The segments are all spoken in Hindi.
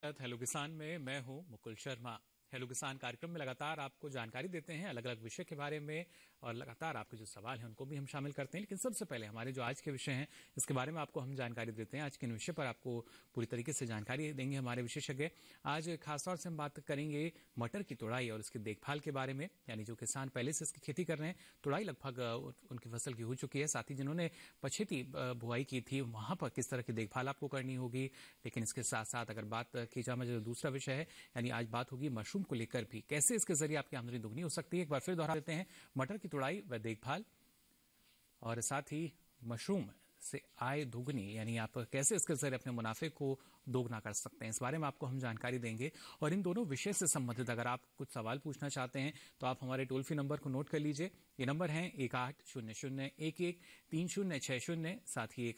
स्वागत हेलो किसान में। मैं हूं मुकुल शर्मा। हेलो किसान कार्यक्रम में लगातार आपको जानकारी देते हैं अलग अलग विषय के बारे में और लगातार आपके जो सवाल हैं उनको भी हम शामिल करते हैं। लेकिन सबसे पहले हमारे जो आज के विषय हैं इसके बारे में आपको हम जानकारी देते हैं। आज के विषय पर आपको पूरी तरीके से जानकारी देंगे हमारे विशेषज्ञ। आज खासतौर से हम बात करेंगे मटर की तुड़ाई और उसकी देखभाल के बारे में, यानी जो किसान पहले से इसकी खेती कर रहे हैं, तुड़ाई लगभग उनकी फसल की हो चुकी है। साथ ही जिन्होंने पछेती बुआई की थी वहां पर किस तरह की देखभाल आपको करनी होगी। लेकिन इसके साथ साथ अगर बात की जाए जो दूसरा विषय है, यानी आज बात होगी मशरूम को लेकर भी, कैसे इसके जरिए आपकी आमदनी दुगनी हो सकती है। एक बार फिर दोहरा देते हैं, मटर की तुड़ाई व देखभाल और साथ ही मशरूम से आय दुगनी, यानी आप कैसे इसके जरिए अपने मुनाफे को दोगुना कर सकते हैं, इस बारे में आपको हम जानकारी देंगे। और इन दोनों विषय से संबंधित अगर आप कुछ सवाल पूछना चाहते हैं तो आप हमारे टोल फ्री नंबर को नोट कर लीजिए। ये नंबर है 1800113060, साथ ही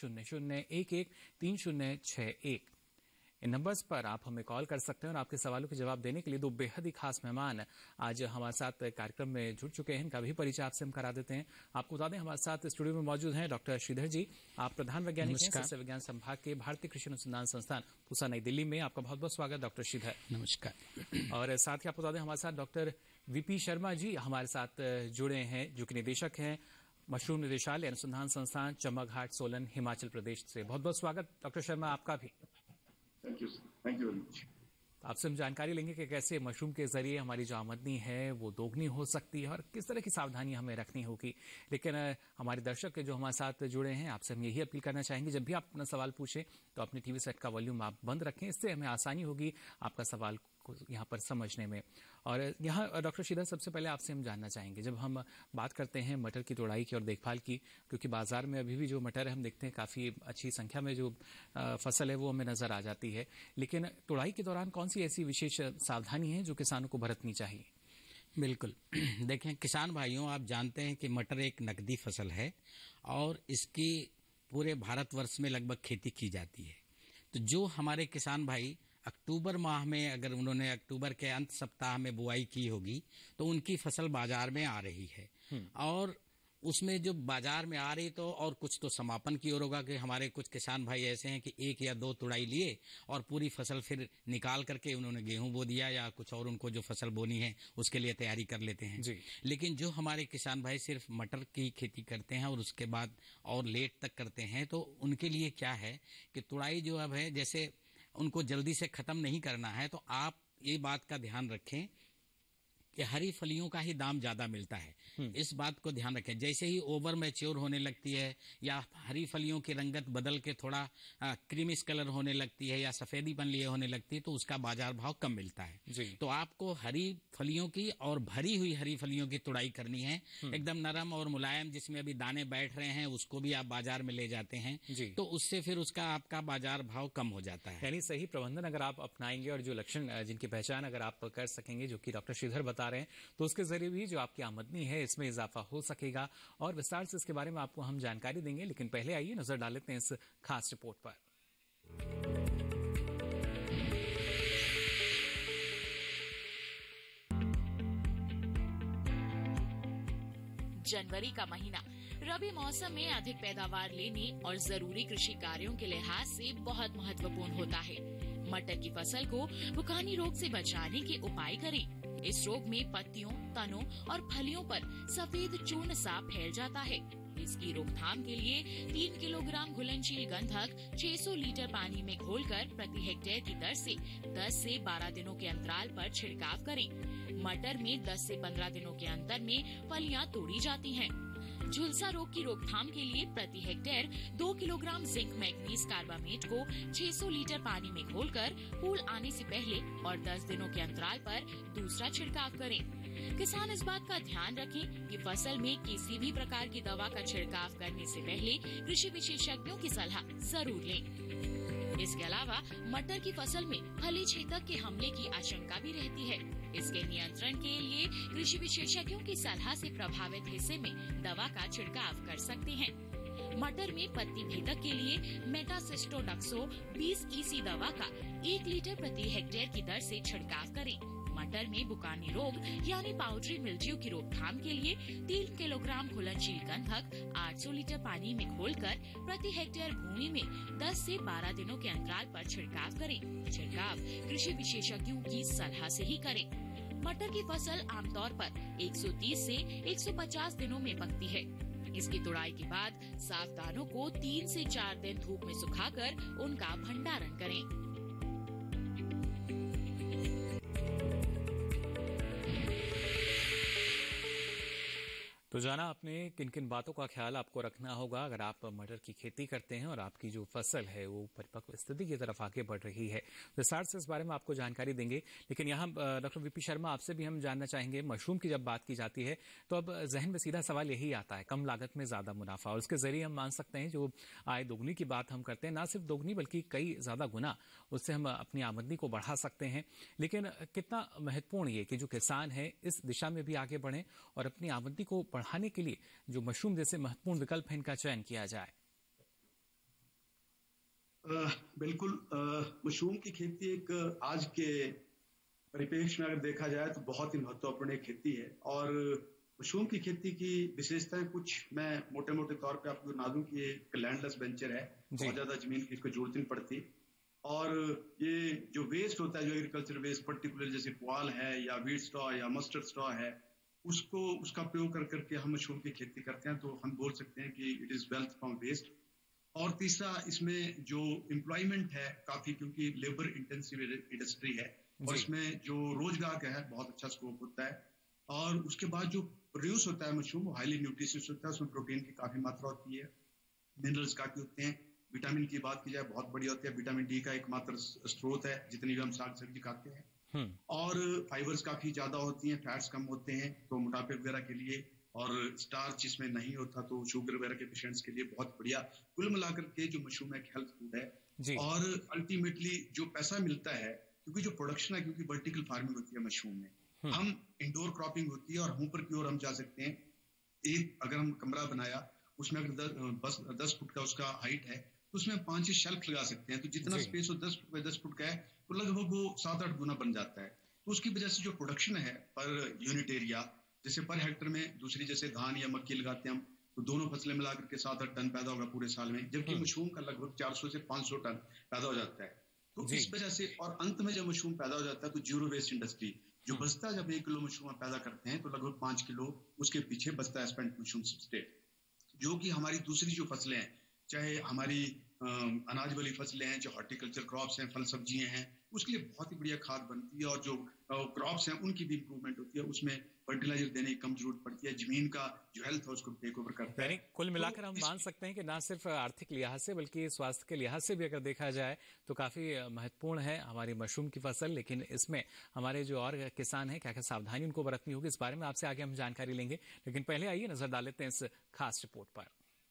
1800113061। इन नंबर्स पर आप हमें कॉल कर सकते हैं और आपके सवालों के जवाब देने के लिए दो बेहद ही खास मेहमान आज हमारे साथ कार्यक्रम में जुड़ चुके हैं। इनका भी परिचय आपसे हम करा देते हैं। आपको बता दें हमारे साथ स्टूडियो में मौजूद हैं डॉक्टर श्रीधर जी। आप प्रधान वैज्ञानिक हैं सस्य विज्ञान संभाग के भारतीय कृषि अनुसंधान संस्थान पूसा नई दिल्ली में। आपका बहुत बहुत स्वागत डॉक्टर श्रीधर। नमस्कार। और साथ ही आपको बता दें हमारे साथ डॉक्टर वीपी शर्मा जी हमारे साथ जुड़े हैं, जो कि निदेशक हैं मशरूम निदेशालय अनुसंधान संस्थान चम्बघाट सोलन हिमाचल प्रदेश से। बहुत बहुत स्वागत डॉक्टर शर्मा आपका भी। Thank you very much. आपसे हम जानकारी लेंगे कि कैसे मशरूम के जरिए हमारी जो आमदनी है वो दोगुनी हो सकती है और किस तरह की सावधानी हमें रखनी होगी। लेकिन हमारे दर्शक जो हमारे साथ जुड़े हैं, आपसे हम यही अपील करना चाहेंगे, जब भी आप अपना सवाल पूछें तो अपने टीवी सेट का वॉल्यूम आप बंद रखें। इससे हमें आसानी होगी आपका सवाल को यहाँ पर समझने में। और यहाँ डॉक्टर श्रीधर, सबसे पहले आपसे हम जानना चाहेंगे, जब हम बात करते हैं मटर की तुड़ाई की और देखभाल की, क्योंकि बाजार में अभी भी जो मटर है हम देखते हैं काफ़ी अच्छी संख्या में जो फसल है वो हमें नजर आ जाती है, लेकिन तुड़ाई के दौरान कौन सी ऐसी विशेष सावधानी है जो किसानों को बरतनी चाहिए? बिल्कुल। देखें किसान भाइयों, आप जानते हैं कि मटर एक नकदी फसल है और इसकी पूरे भारतवर्ष में लगभग खेती की जाती है। तो जो हमारे किसान भाई अक्टूबर माह में, अगर उन्होंने अक्टूबर के अंत सप्ताह में बुआई की होगी तो उनकी फसल बाजार में आ रही है और उसमें जो बाजार में आ रही तो और कुछ तो समापन की ओर होगा कि हमारे कुछ किसान भाई ऐसे हैं कि 1 या 2 तुड़ाई लिए और पूरी फसल फिर निकाल करके उन्होंने गेहूं बो दिया या कुछ और उनको जो फसल बोनी है उसके लिए तैयारी कर लेते हैं जी। लेकिन जो हमारे किसान भाई सिर्फ मटर की खेती करते हैं और उसके बाद और लेट तक करते हैं, तो उनके लिए क्या है कि तुड़ाई जो अब है, जैसे उनको जल्दी से खत्म नहीं करना है, तो आप ये बात का ध्यान रखें कि हरी फलियों का ही दाम ज्यादा मिलता है। इस बात को ध्यान रखें। जैसे ही ओवर मैच्योर होने लगती है या हरी फलियों की रंगत बदल के थोड़ा क्रीमिश कलर होने लगती है या सफेदीपन लिए होने लगती है तो उसका बाजार भाव कम मिलता है जी। तो आपको हरी फलियों की और भरी हुई हरी फलियों की तुड़ाई करनी है। एकदम नरम और मुलायम जिसमें अभी दाने बैठ रहे हैं उसको भी आप बाजार में ले जाते हैं जी। तो उससे फिर उसका आपका बाजार भाव कम हो जाता है। यानी सही प्रबंधन अगर आप अपनाएंगे और जो लक्षण जिनकी पहचान अगर आप कर सकेंगे, जो कि डॉक्टर श्रीधर बता रहे हैं, तो उसके जरिए भी जो आपकी आमदनी है इसमें इजाफा हो सकेगा। और विस्तार से इसके बारे में आपको हम जानकारी देंगे, लेकिन पहले आइए नजर डाल लेते हैं इस खास रिपोर्ट पर। जनवरी का महीना रबी मौसम में अधिक पैदावार लेने और जरूरी कृषि कार्यों के लिहाज से बहुत महत्वपूर्ण होता है। मटर की फसल को बुखानी रोग से बचाने के उपाय करें। इस रोग में पत्तियों, तनों और फलियों पर सफेद चूर्ण सा फैल जाता है। इसकी रोकथाम के लिए 3 किलोग्राम घुलनशील गंधक 600 लीटर पानी में घोलकर प्रति हेक्टेयर की दर से 10 से 12 दिनों के अंतराल पर छिड़काव करें। मटर में 10 से 15 दिनों के अंतर में फलियां तोड़ी जाती हैं। झुलसा रोग की रोकथाम के लिए प्रति hectare 2 kilogram zinc manganese carbamate को 600 लीटर पानी में घोलकर फूल आने से पहले और 10 दिनों के अंतराल पर दूसरा छिड़काव करें। किसान इस बात का ध्यान रखें कि फसल में किसी भी प्रकार की दवा का छिड़काव करने से पहले कृषि विशेषज्ञों की सलाह जरूर लें। इसके अलावा मटर की फसल में फली छेदक के हमले की आशंका भी रहती है। इसके नियंत्रण के लिए कृषि विशेषज्ञों की सलाह से प्रभावित हिस्से में दवा का छिड़काव कर सकते हैं। मटर में पत्ती भेदक के लिए मेटासिस्टोडक्सो 20 EC दवा का 1 लीटर प्रति हेक्टेयर की दर से छिड़काव करें। मटर में बुकानी रोग यानी पाउडरी मिल्ड्यू की रोकथाम के लिए 3 किलोग्राम घुलनशील गंधक 800 लीटर पानी में घोलकर प्रति हेक्टेयर भूमि में 10 से 12 दिनों के अंतराल पर छिड़काव करें। छिड़काव कृषि विशेषज्ञों की सलाह से ही करें। मटर की फसल आमतौर पर 130 से 150 दिनों में पकती है। इसकी तुड़ाई के बाद साफ दानों को 3 से 4 दिन धूप में सुखाकर उनका भंडारण करें। तो जाना आपने किन किन बातों का ख्याल आपको रखना होगा अगर आप मटर की खेती करते हैं और आपकी जो फसल है वो परिपक्व स्थिति की तरफ आगे बढ़ रही है। विस्तार से इस बारे में आपको जानकारी देंगे, लेकिन यहाँ डॉक्टर वीपी शर्मा आपसे भी हम जानना चाहेंगे, मशरूम की जब बात की जाती है तो अब जहन में सीधा सवाल यही आता है, कम लागत में ज्यादा मुनाफा, और उसके जरिए हम मान सकते हैं जो आय दोगुनी की बात हम करते हैं, ना सिर्फ दोगुनी बल्कि कई ज्यादा गुना उससे हम अपनी आमदनी को बढ़ा सकते हैं। लेकिन कितना महत्वपूर्ण ये कि जो किसान है इस दिशा में भी आगे बढ़े और अपनी आमदनी को बढ़ाने के लिए जो मशरूम जैसे महत्वपूर्ण विकल्प है इनका चयन किया जाए। बिल्कुल, मशरूम की खेती एक आज के परिप्रेक्ष्य में अगर देखा जाए तो बहुत ही महत्वपूर्ण एक खेती है। और मशरूम की खेती की विशेषताएं कुछ मैं मोटे मोटे तौर पे आपको बता दूं कि ये एक लैंडलेस वेंचर है, बहुत ज्यादा जमीन की इसको जरूरत नहीं पड़ती। और ये जो वेस्ट होता है, जो एग्रीकल्चर वेस्ट पर्टिकुलर जैसे पुआल है या वीट स्ट्रॉ या मस्टर्ड स्ट्रॉ है, उसका प्रयोग कर करके हम मशरूम की खेती करते हैं, तो हम बोल सकते हैं कि it is wealth from waste. और तीसरा, इसमें जो एम्प्लॉयमेंट है काफी, क्योंकि लेबर इंटेंसिव इंडस्ट्री है और इसमें जो रोजगार का है बहुत अच्छा स्कोप होता है। और उसके बाद जो प्रोड्यूस होता है मशरूम, वो हाईली न्यूट्रिशियस होता है, उसमें प्रोटीन की काफी मात्रा होती है, मिनरल्स काफी होते हैं, विटामिन की बात की जाए बहुत बढ़िया होती है, विटामिन डी का एकमात्र स्रोत है जितनी भी हम साग सब्जी खाते हैं। और फाइबर्स काफी ज्यादा होती हैं, फैट्स कम होते हैं, तो मोटापे वगैरह के लिए, और स्टार्च इसमें नहीं होता तो शुगर वगैरह के पेशेंट्स के लिए बहुत बढ़िया। कुल मिलाकर के जो मशरूम एक हेल्थ फूड है। और अल्टीमेटली जो पैसा मिलता है, क्योंकि जो प्रोडक्शन है, क्योंकि वर्टिकल फार्मिंग होती है मशरूम में, हम इंडोर क्रॉपिंग होती है और ऊपर की ओर हम जा सकते हैं। एक अगर हम कमरा बनाया, उसमें अगर 10 फुट का उसका हाइट है तो उसमें 5 शेल्फ लगा सकते हैं, तो जितना स्पेस हो 10 फुट बाय 10 फुट का है तो लगभग वो 7-8 गुना बन जाता है। तो उसकी वजह से जो प्रोडक्शन है पर यूनिट एरिया, जैसे पर हेक्टर में दूसरी जैसे धान या मक्की लगाते हैं हम, तो दोनों फसलें मिलाकर के 7-8 टन पैदा होगा पूरे साल में, जबकि मशरूम का लगभग 400 से 500 टन पैदा हो जाता है। तो इस वजह से, और अंत में जब मशरूम पैदा हो जाता है तो जीरो वेस्ट इंडस्ट्री जो बचता है, जब 1 किलो मशरूम पैदा करते हैं तो लगभग 5 किलो उसके पीछे बचता है स्पेंट मशरूम सब्सट्रेट, जो कि हमारी दूसरी जो फसलें हैं, चाहे हमारी अनाज वाली फसलें हैं, जो हॉर्टिकल्चर क्रॉप्स हैं, फल सब्जियां हैं, उसके लिए बहुत ही बढ़िया खाद बनती है। और जो क्रॉप्स हैं उनकी भी इंप्रूवमेंट होती है, उसमें फर्टिलाइजर देने की कम जरूरत पड़ती है, जमीन का जो हेल्थ है उसको टेक ओवर करता है। कुल मिलाकर हम मान सकते हैं कि न सिर्फ आर्थिक लिहाज से बल्कि स्वास्थ्य के लिहाज से भी अगर देखा जाए तो काफी महत्वपूर्ण है हमारी मशरूम की फसल। लेकिन इसमें हमारे जो और किसान हैं, क्या क्या सावधानी उनको बरतनी होगी, इस बारे में आपसे आगे हम जानकारी लेंगे। लेकिन पहले आइए नजर डाल लेते हैं इस खास रिपोर्ट पर।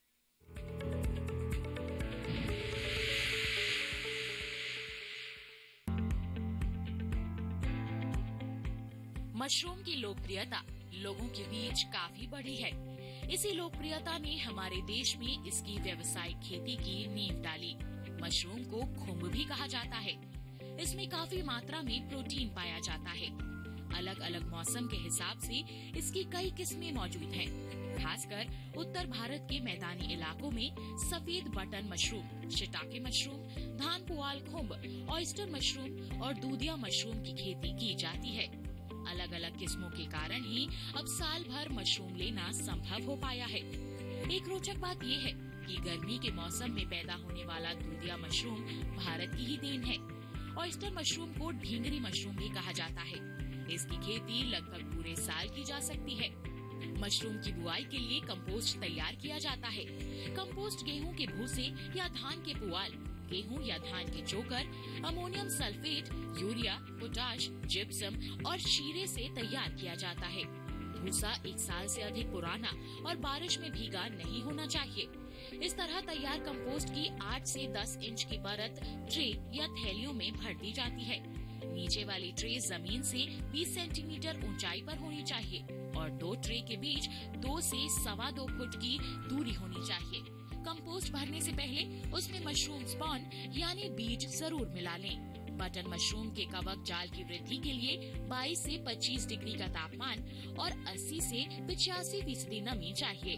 मशरूम की लोकप्रियता लोगों के बीच काफी बढ़ी है। इसी लोकप्रियता ने हमारे देश में इसकी व्यावसायिक खेती की नींव डाली। मशरूम को खुम्ब भी कहा जाता है। इसमें काफी मात्रा में प्रोटीन पाया जाता है। अलग अलग मौसम के हिसाब से इसकी कई किस्में मौजूद हैं। खासकर उत्तर भारत के मैदानी इलाकों में सफेद बटन मशरूम, शिटाके मशरूम, धान पुआल खुम्ब, ऑयस्टर मशरूम और दूधिया मशरूम की खेती की जाती है। अलग अलग किस्मों के कारण ही अब साल भर मशरूम लेना संभव हो पाया है। एक रोचक बात ये है कि गर्मी के मौसम में पैदा होने वाला दूधिया मशरूम भारत की ही देन है। ऑयस्टर मशरूम को ढींगरी मशरूम भी कहा जाता है। इसकी खेती लगभग पूरे साल की जा सकती है। मशरूम की बुआई के लिए कंपोस्ट तैयार किया जाता है। कंपोस्ट गेहूं के भूसे या धान के पुआल, गेहूं या धान के चोकर, ammonium sulphate, urea, potash, gypsum और शीरे से तैयार किया जाता है। भूसा 1 साल से अधिक पुराना और बारिश में भीगा नहीं होना चाहिए। इस तरह तैयार कंपोस्ट की 8 से 10 इंच की परत ट्रे या थैलियों में भर दी जाती है। नीचे वाली ट्रे जमीन से 20 सेंटीमीटर ऊंचाई पर होनी चाहिए और 2 ट्रे के बीच 2 से 2.25 फुट की दूरी होनी चाहिए। कंपोस्ट भरने से पहले उसमें मशरूम स्पॉन यानी बीज जरूर मिला लें। बटन मशरूम के कवक जाल की वृद्धि के लिए 22 से 25 डिग्री का तापमान और 80 से 85% नमी चाहिए।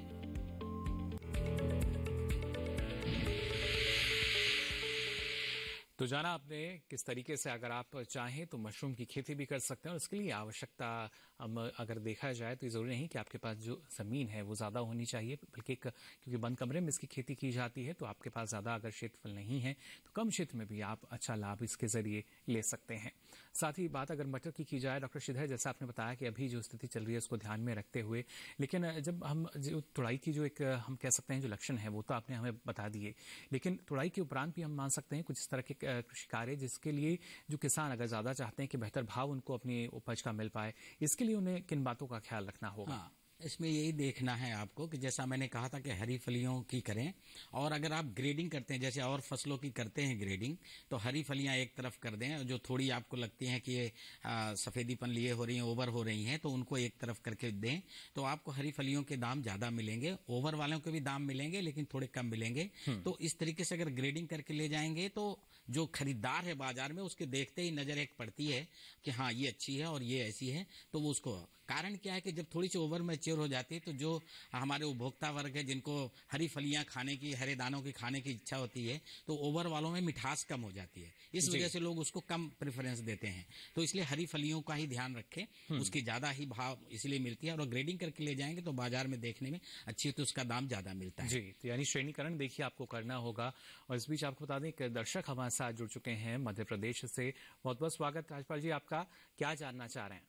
तो जाना आपने किस तरीके से अगर आप चाहें तो मशरूम की खेती भी कर सकते हैं, और इसके लिए आवश्यकता अगर देखा जाए तो ये जरूरी नहीं कि आपके पास जो जमीन है वो ज्यादा होनी चाहिए, बल्कि क्योंकि बंद कमरे में इसकी खेती की जाती है तो आपके पास ज्यादा अगर क्षेत्रफल नहीं है तो कम क्षेत्र में भी आप अच्छा लाभ इसके जरिए ले सकते हैं। साथ ही बात अगर मटर की जाए, डॉक्टर श्रीधर, जैसा आपने बताया कि अभी जो स्थिति चल रही है उसको ध्यान में रखते हुए, लेकिन जब हम जो तुड़ाई की जो एक हम कह सकते हैं जो लक्षण है वो तो आपने हमें बता दिए, लेकिन तुड़ाई के उपरांत भी हम मान सकते हैं कुछ इस तरह के कृषि कार्य जिसके लिए जो किसान अगर ज्यादा चाहते हैं कि बेहतर भाव उनको अपनी उपज का मिल पाए, इसके लिए उन्हें किन बातों का ख्याल रखना होगा? हाँ, इसमें यही देखना है आपको कि जैसा मैंने कहा था कि हरी फलियों की करें, और अगर आप ग्रेडिंग करते हैं जैसे और फसलों की करते हैं ग्रेडिंग, तो हरी फलियां एक तरफ कर दें, और जो थोड़ी आपको लगती हैं कि ये सफेदीपन लिए हो रही हैं, ओवर हो रही हैं, तो उनको एक तरफ करके दें, तो आपको हरी फलियों के दाम ज्यादा मिलेंगे। ओवर वालों के भी दाम मिलेंगे लेकिन थोड़े कम मिलेंगे। तो इस तरीके से अगर ग्रेडिंग करके ले जाएंगे तो जो खरीदार है बाजार में उसके देखते ही नजर एक पड़ती है कि हाँ ये अच्छी है और ये ऐसी है, तो वो उसको, कारण क्या है कि जब थोड़ी सी ओवर मैच्योर हो जाती है तो जो हमारे उपभोक्ता वर्ग है जिनको हरी फलियां खाने की, हरे दानों की खाने की इच्छा होती है, तो ओवर वालों में मिठास कम हो जाती है, इस वजह से लोग उसको कम प्रेफरेंस देते हैं। तो इसलिए हरी फलियों का ही ध्यान रखें, उसकी ज्यादा ही भाव इसलिए मिलती है, और ग्रेडिंग करके ले जाएंगे तो बाजार में देखने में अच्छी, तो उसका दाम ज्यादा मिलता है। जी, तो यानी श्रेणीकरण देखिए आपको करना होगा। और इस बीच आपको बता दें एक दर्शक हमारे साथ जुड़ चुके हैं मध्य प्रदेश से। बहुत बहुत स्वागत राजपाल जी आपका, क्या जानना चाह रहे हैं?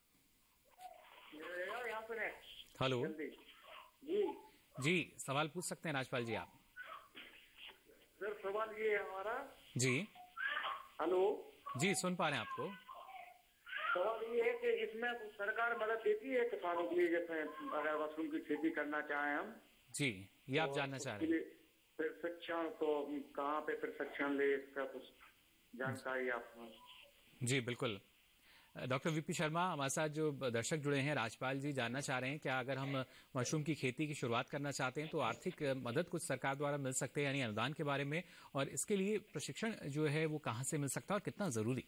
हेलो जी, सवाल पूछ सकते हैं राजपाल जी आप। सर सवाल ये है हमारा। जी हेलो जी, सुन पा रहे हैं आपको। सवाल ये है कि इसमें सरकार मदद देती है किसानों के लिए, जैसे अगर मशरूम की खेती करना चाहें हम? जी, ये आप जानना चाह रहे हैं। फिर शिक्षण तो कहाँ पे फिर शिक्षण ले, इसका कुछ जानकारी आप? जी बिल्कुल, डॉक्टर वीपी शर्मा हमारे साथ जो दर्शक जुड़े हैं, राजपाल जी जानना चाह रहे हैं क्या अगर हम मशरूम की खेती की शुरुआत करना चाहते हैं तो आर्थिक मदद कुछ सरकार द्वारा मिल सकते हैं, यानी अनुदान के बारे में, और इसके लिए प्रशिक्षण जो है वो कहाँ से मिल सकता है और कितना जरूरी?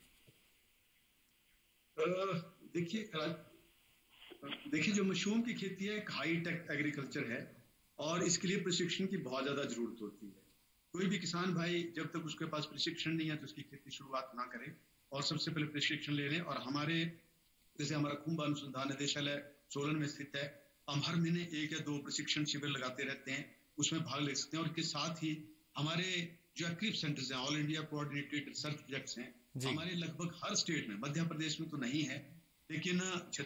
देखिए जो मशरूम की खेती है एक हाई टेक एग्रीकल्चर है और इसके लिए प्रशिक्षण की बहुत ज्यादा जरूरत होती है। कोई भी किसान भाई जब तक उसके पास प्रशिक्षण नहीं है तो उसकी खेती शुरुआत ना करे, और सबसे पहले प्रशिक्षण ले लें। और हमारे जैसे हमारा कुंभ अनुसंधान निदेशालय सोलन में स्थित है, हम हर महीने 1 या 2 प्रशिक्षण शिविर लगाते रहते हैं, उसमें भाग ले सकते हैं। और इसके साथ ही हमारे जो एक्टिव सेंटर्स हैं, all India coordinated research projects हैं, हमारे लगभग हर स्टेट में, मध्य प्रदेश में तो नहीं है लेकिन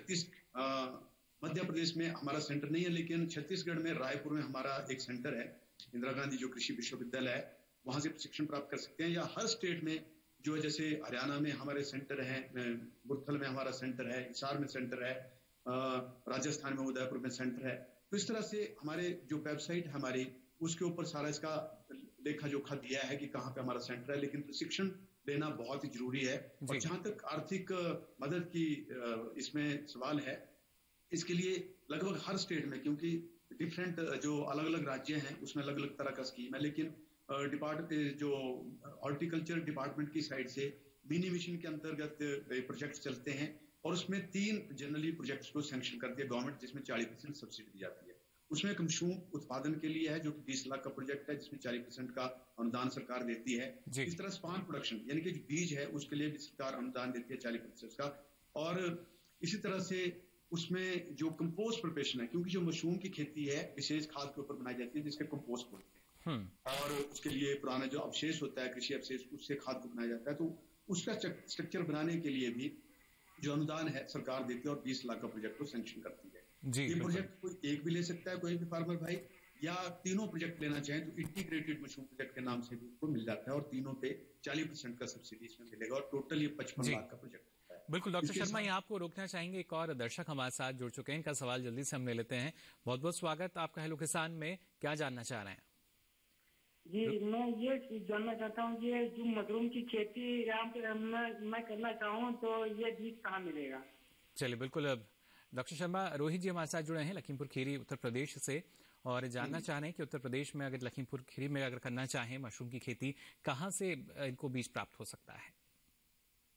मध्य प्रदेश में हमारा सेंटर नहीं है, लेकिन छत्तीसगढ़ में रायपुर में हमारा एक सेंटर है, इंदिरा गांधी जो कृषि विश्वविद्यालय है, वहां से प्रशिक्षण प्राप्त कर सकते हैं। या हर स्टेट में जो जैसे हरियाणा में हमारे सेंटर है, बुरथल में हमारा सेंटर है, हिसार में सेंटर है, राजस्थान में उदयपुर में सेंटर है। तो इस तरह से हमारे जो वेबसाइट हमारी उसके ऊपर सारा इसका लेखा जोखा दिया है कि कहाँ पे हमारा सेंटर है, लेकिन प्रशिक्षण लेना बहुत ही जरूरी है। और जहां तक आर्थिक मदद की इसमें सवाल है, इसके लिए लगभग हर स्टेट में, क्योंकि डिफरेंट जो अलग अलग राज्य हैं उसमें अलग अलग तरह का स्कीम है, लेकिन जो हॉर्टिकल्चर डिपार्टमेंट की साइड से मिनी मिशन के अंतर्गत प्रोजेक्ट चलते हैं और उसमें 3 जनरली प्रोजेक्ट्स को सैंक्शन करती है गवर्नमेंट, जिसमें 40% सब्सिडी दी जाती है। उसमें एक मशरूम उत्पादन के लिए है जो कि 20 लाख का प्रोजेक्ट है, जिसमें 40% का अनुदान सरकार देती है। इस तरह स्पान प्रोडक्शन यानी कि बीज है उसके लिए भी सरकार अनुदान देती है 40% का। और इसी तरह से उसमें जो कंपोस्ट प्रिपरेशन है, क्योंकि जो मशरूम की खेती है विशेष खाद के ऊपर बनाई जाती है जिसके कंपोस्ट बोलते हैं, और उसके लिए पुराना जो अवशेष होता है कृषि अवशेष, उससे खाद को बनाया जाता है। तो उसका स्ट्रक्चर बनाने के लिए भी जो अनुदान है सरकार देती है और 20 लाख का प्रोजेक्ट को सैंक्शन करती है। ये प्रोजेक्ट कोई एक भी ले सकता है, कोई भी फार्मर भाई, या तीनों प्रोजेक्ट लेना चाहें तो इंटीग्रेटेड मशरूम प्रोजेक्ट के नाम से भी उसको मिल जाता है, और तीनों पे 40% का सब्सिडी इसमें मिलेगा, और टोटल ये 55 लाख का प्रोजेक्ट होता है। बिल्कुल डॉक्टर शर्मा, यहाँ आपको रोकना चाहेंगे, एक और दर्शक हमारे साथ जुड़ चुके हैं, इनका सवाल जल्दी से हम ले लेते हैं। बहुत बहुत स्वागत आपका हेलो किसान में, क्या जानना चाह रहे हैं? जी, मैं ये जानना चाहता हूँ कि ये जो मशरूम की खेती यहाँ पे मैं करना चाहूँ तो ये बीज कहाँ मिलेगा? चलिए बिल्कुल, डॉक्टर शर्मा, रोहित जी हमारे साथ जुड़े हैं लखीमपुर खीरी उत्तर प्रदेश से, और जानना चाह रहे हैं कि उत्तर प्रदेश में अगर लखीमपुर खीरी में अगर करना चाहें मशरूम की खेती, कहाँ से इनको बीज प्राप्त हो सकता है?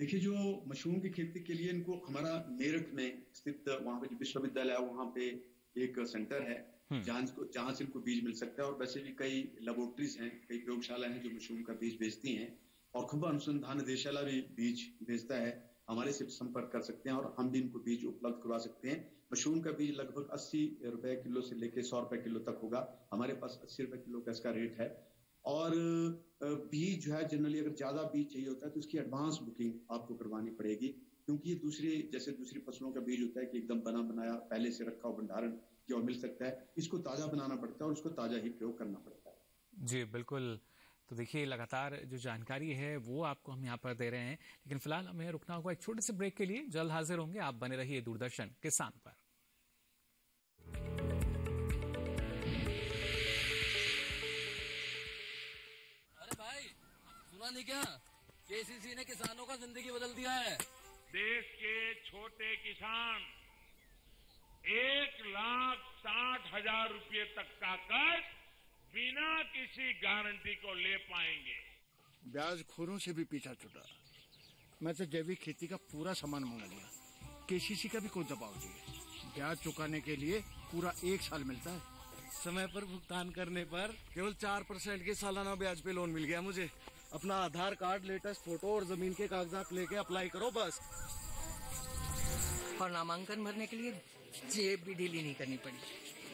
देखिए, जो मशरूम की खेती के लिए इनको हमारा मेरठ में स्थित वहाँ पे जो विश्वविद्यालय है वहाँ पे एक सेंटर है जहाँ से इनको बीज मिल सकता है। और वैसे भी कई लेबोरेटरीज हैं, कई प्रयोगशालाएं हैं जो मशरूम का बीज बेचती हैं, और खुम्बा अनुसंधान निदेशालय भी बीज बेचता है। हमारे से संपर्क कर सकते हैं और हम भी इनको बीज उपलब्ध करवा सकते हैं। मशरूम का बीज लगभग 80 रुपए किलो से लेकर 100 रुपए किलो तक होगा। हमारे पास 80 रुपए किलो का इसका रेट है। और बीज जो है जनरली अगर ज्यादा बीज चाहिए होता है तो इसकी एडवांस बुकिंग आपको करवानी पड़ेगी, क्योंकि ये दूसरी फसलों का बीज होता है कि एकदम बना बनाया पहले से रखा हुआ भंडारण किया मिल सकता है। इसको ताजा बनाना पड़ता है और उसको ताजा ही प्रयोग करना पड़ता है। जी बिल्कुल। तो देखिए, लगातार जो जानकारी है वो आपको हम यहाँ पर दे रहे हैं, लेकिन फिलहाल हमें रुकना होगा एक छोटे से ब्रेक के लिए। जल्द हाजिर होंगे, आप बने रहिए दूरदर्शन किसान पर। अरे भाई, सुना नहीं क्या? केसीसी ने किसानों का जिंदगी बदल दिया है। देश के छोटे किसान 1,60,000 रुपये तक का कर्ज बिना किसी गारंटी को ले पाएंगे। ब्याज खोरों से भी पीछा छुटा। मैं तो जैविक खेती का पूरा सामान मंगा लिया। केसीसी का भी कोई दबाव नहीं है। ब्याज चुकाने के लिए पूरा 1 साल मिलता है। समय पर भुगतान करने पर केवल 4% के सालाना ब्याज पे लोन मिल गया मुझे। अपना आधार कार्ड, लेटेस्ट फोटो और जमीन के कागजात लेके अप्लाई करो बस। और नामांकन भरने के लिए जेब भी ढीली नहीं करनी पड़ी।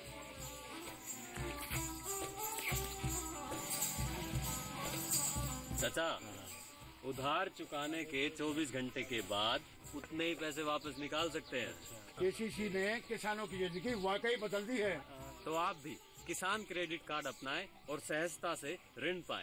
चाचा, उधार चुकाने के 24 घंटे के बाद उतने ही पैसे वापस निकाल सकते हैं। केसीसी ने किसानों की जिंदगी वाकई बदल दी है। तो आप भी किसान क्रेडिट कार्ड अपनाएं और सहजता से ऋण पाएं।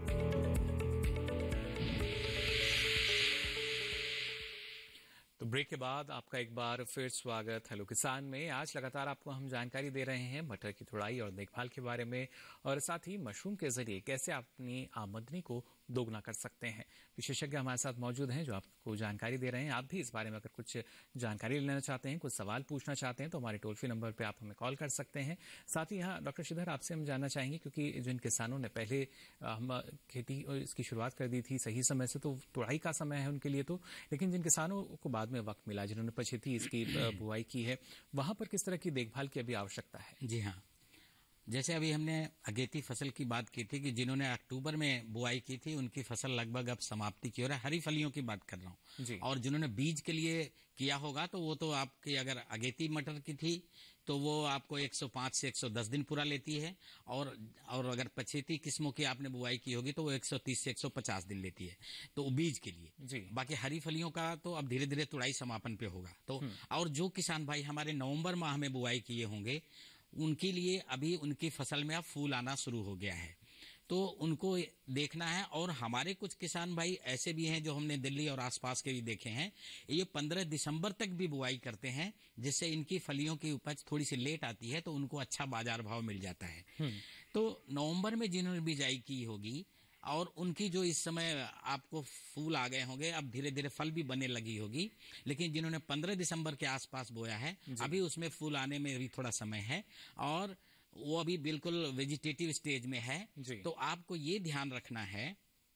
तो ब्रेक के बाद आपका एक बार फिर स्वागत हेलो किसान में। आज लगातार आपको हम जानकारी दे रहे हैं मटर की तुड़ाई और देखभाल के बारे में, और साथ ही मशरूम के जरिए कैसे आप अपनी आमदनी को दोगुना कर सकते हैं। विशेषज्ञ हमारे साथ मौजूद हैं जो आपको जानकारी दे रहे हैं। आप भी इस बारे में अगर कुछ जानकारी लेना चाहते हैं, कुछ सवाल पूछना चाहते हैं, तो हमारे टोल फ्री नंबर पर आप हमें कॉल कर सकते हैं। साथ ही यहाँ डॉक्टर श्रीधर, आपसे हम जानना चाहेंगे, क्योंकि जिन किसानों ने पहले हम खेती इसकी शुरुआत कर दी थी सही समय से, तो तुड़ाई का समय है उनके लिए तो, लेकिन जिन किसानों को बाद में वक्त मिला, जिन्होंने पछेती इसकी बुआई की है, वहां पर किस तरह की देखभाल की अभी आवश्यकता है? जी हाँ, जैसे अभी हमने अगेती फसल की बात की थी कि जिन्होंने अक्टूबर में बुआई की थी उनकी फसल लगभग अब समाप्ति की ओर है। हरी फलियों की बात कर रहा हूँ। और जिन्होंने बीज के लिए किया होगा तो वो तो आपकी अगर अगेती मटर की थी तो वो आपको 105 से 110 दिन पूरा लेती है, और अगर पछेती किस्मों की आपने बुआई की होगी तो वो 130 से 150 दिन लेती है, तो बीज के लिए। बाकी हरी फलियों का तो अब धीरे धीरे तुड़ाई समापन पे होगा। तो और जो किसान भाई हमारे नवंबर माह में बुआई किए होंगे उनके लिए अभी उनकी फसल में अब फूल आना शुरू हो गया है, तो उनको देखना है। और हमारे कुछ किसान भाई ऐसे भी हैं जो हमने दिल्ली और आसपास के भी देखे हैं, ये 15 दिसंबर तक भी बुआई करते हैं, जिससे इनकी फलियों की उपज थोड़ी सी लेट आती है तो उनको अच्छा बाजार भाव मिल जाता है। तो नवंबर में जिन्होंने बिजाई की होगी और उनकी जो इस समय आपको फूल आ गए होंगे, अब धीरे धीरे फल भी बनने लगी होगी, लेकिन जिन्होंने 15 दिसंबर के आसपास बोया है अभी उसमें फूल आने में भी थोड़ा समय है और वो अभी बिल्कुल वेजिटेटिव स्टेज में है। तो आपको ये ध्यान रखना है,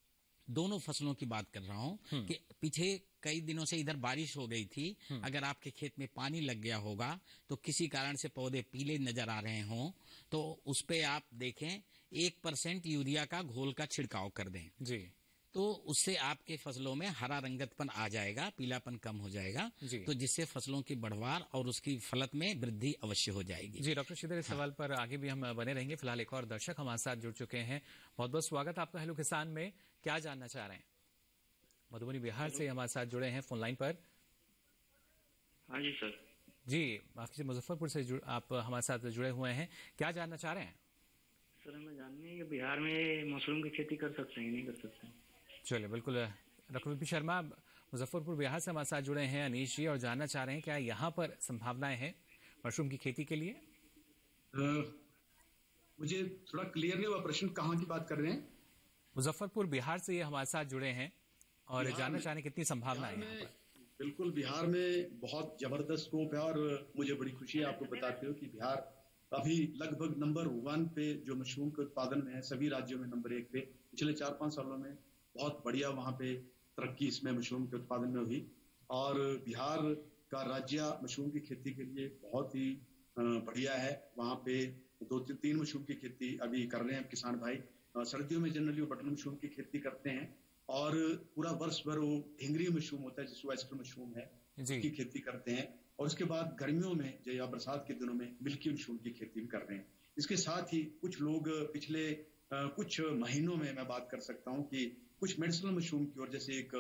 दोनों फसलों की बात कर रहा हूं, कि पीछे कई दिनों से इधर बारिश हो गई थी, अगर आपके खेत में पानी लग गया होगा तो किसी कारण से पौधे पीले नजर आ रहे हों तो उस पे आप देखें 1% यूरिया का घोल का छिड़काव कर दें जी, तो उससे आपके फसलों में हरा रंगतपन आ जाएगा, पीलापन कम हो जाएगा, तो जिससे फसलों की बढ़वार और उसकी फलत में वृद्धि अवश्य हो जाएगी। जी डॉक्टर श्रीधर, इस सवाल पर आगे भी हम बने रहेंगे। फिलहाल एक और दर्शक हमारे साथ जुड़ चुके हैं। बहुत बहुत स्वागत आपका हेलो किसान में। क्या जानना चाह रहे हैं? मधुबनी बिहार से हमारे साथ जुड़े हैं फोन लाइन पर। हाँ जी सर। जी माफ कीजिए, मुजफ्फरपुर से आप हमारे साथ जुड़े हुए हैं, क्या जानना चाह रहे हैं? सर हमें जानना है कि बिहार में मशरूम की खेती कर सकते हैं नहीं कर सकते हैं? चलिए बिल्कुल। डॉक्टर विपी शर्मा मुजफ्फरपुर बिहार से हमारे साथ जुड़े हैं अनीश जी, और जानना चाह रहे हैं क्या यहाँ पर संभावनाएं हैं मशरूम की खेती के लिए? मुझे थोड़ा क्लियर नहीं हुआ प्रश्न, कहाँ की बात कर रहे हैं? मुजफ्फरपुर बिहार से ये हमारे साथ जुड़े हैं और जानना चाह रहे हैं कितनी संभावनाएं हैं यहाँ पर? बिल्कुल, बिहार में बहुत जबरदस्त स्कोप है और मुझे बड़ी खुशी है आपको बताते हो कि बिहार अभी लगभग नंबर 1 पे जो मशरूम के उत्पादन में है, सभी राज्यों में नंबर 1 पे। पिछले 4-5 सालों में बहुत बढ़िया वहाँ पे तरक्की इसमें मशरूम के उत्पादन में हुई और बिहार का राज्य मशरूम की खेती के लिए बहुत ही बढ़िया है। वहाँ पे 2-3 मशरूम की खेती अभी कर रहे हैं किसान भाई। सर्दियों में जनरली वो बटन मशरूम की खेती करते हैं और पूरा वर्ष भर वो ढींगरी मशरूम होता है जिसको वेस्टर्न मशरूम है उसकी खेती करते हैं। और उसके बाद गर्मियों में या बरसात के दिनों में मिल्की मशरूम की खेती भी कर रहे हैं। इसके साथ ही कुछ लोग पिछले कुछ महीनों में मैं बात कर सकता हूँ कि कुछ मेडिसिनल मशरूम की ओर, जैसे एक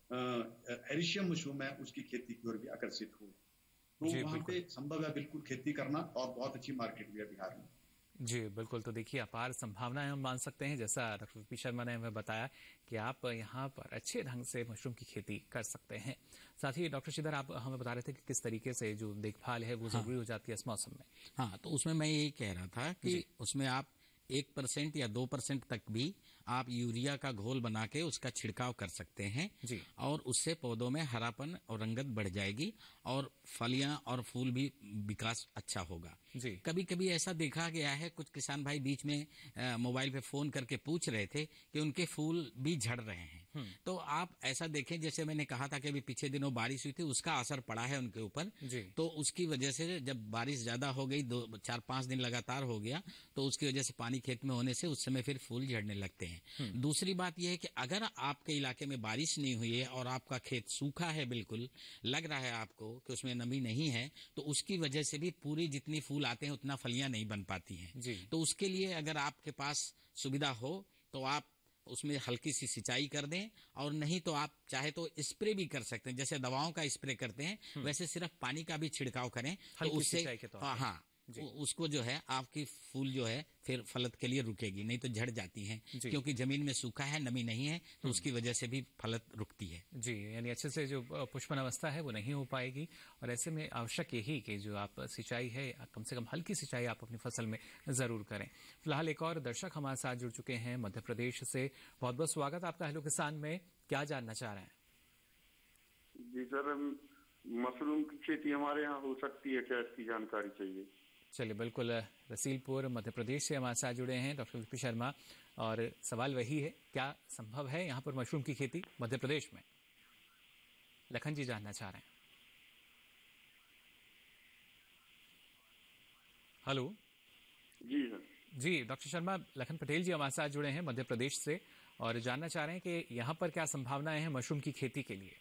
एरिशियम मशरूम है, उसकी खेती की ओर भी आकर्षित हुए। तो वहाँ पे संभव है बिल्कुल खेती करना और बहुत अच्छी मार्केट भी है बिहार में। जी बिल्कुल। तो देखिए अपार संभावनाएं हम मान सकते हैं, जैसा डॉक्टर पी शर्मा ने हमें बताया कि आप यहाँ पर अच्छे ढंग से मशरूम की खेती कर सकते हैं। साथ ही डॉक्टर श्रीधर आप हमें बता रहे थे कि किस तरीके से जो देखभाल है वो जरूरी हो जाती है इस मौसम में। हाँ, तो उसमें मैं यही कह रहा था कि उसमें आप 1% या 2% तक भी आप यूरिया का घोल बना के उसका छिड़काव कर सकते हैं जी। और उससे पौधों में हरापन और रंगत बढ़ जाएगी और फलियां और फूल भी विकास अच्छा होगा जी। कभी कभी ऐसा देखा गया है, कुछ किसान भाई बीच में मोबाइल पे फोन करके पूछ रहे थे कि उनके फूल भी झड़ रहे हैं। तो आप ऐसा देखें, जैसे मैंने कहा था कि अभी पिछले दिनों बारिश हुई थी, उसका असर पड़ा है उनके ऊपर। तो उसकी वजह से जब बारिश ज्यादा हो गई, 4-5 दिन लगातार हो गया, तो उसकी वजह से पानी खेत में होने से उस समय फिर फूल झड़ने लगते हैं। दूसरी बात यह है कि अगर आपके इलाके में बारिश नहीं हुई है और आपका खेत सूखा है, बिल्कुल लग रहा है आपको कि उसमें नमी नहीं है, तो उसकी वजह से भी पूरी जितनी फूल आते हैं उतना फलियां नहीं बन पाती हैं। तो उसके लिए अगर आपके पास सुविधा हो तो आप उसमें हल्की सी सिंचाई कर दें, और नहीं तो आप चाहे तो स्प्रे भी कर सकते हैं, जैसे दवाओं का स्प्रे करते हैं वैसे सिर्फ पानी का भी छिड़काव करें तो उससे हाँ उसको जो है आपकी फूल जो है फिर फलत के लिए रुकेगी, नहीं तो झड़ जाती हैं क्योंकि जमीन में सूखा है, नमी नहीं है, तो उसकी वजह से भी फलत रुकती है जी। यानी अच्छे से जो पुष्पन अवस्था है वो नहीं हो पाएगी, और ऐसे में आवश्यक यही कि जो आप सिंचाई है कम से कम हल्की सिंचाई आप अपनी फसल में जरूर करें। फिलहाल एक और दर्शक हमारे साथ जुड़ चुके हैं मध्य प्रदेश से। बहुत बहुत स्वागत आपका हेलो किसान में। क्या जानना चाह रहे हैं? जी सर, मशरूम की खेती हमारे यहाँ हो सकती है क्या, इसकी जानकारी चाहिए। चलिए बिल्कुल, रसीलपुर मध्य प्रदेश से हमारे साथ जुड़े हैं डॉक्टर पी शर्मा, और सवाल वही है, क्या संभव है यहाँ पर मशरूम की खेती मध्य प्रदेश में? लखन जी जानना चाह रहे हैं। हेलो जी सर। जी डॉक्टर शर्मा, लखन पटेल जी हमारे साथ जुड़े हैं मध्य प्रदेश से और जानना चाह रहे हैं कि यहाँ पर क्या संभावनाएं हैं मशरूम की खेती के लिए।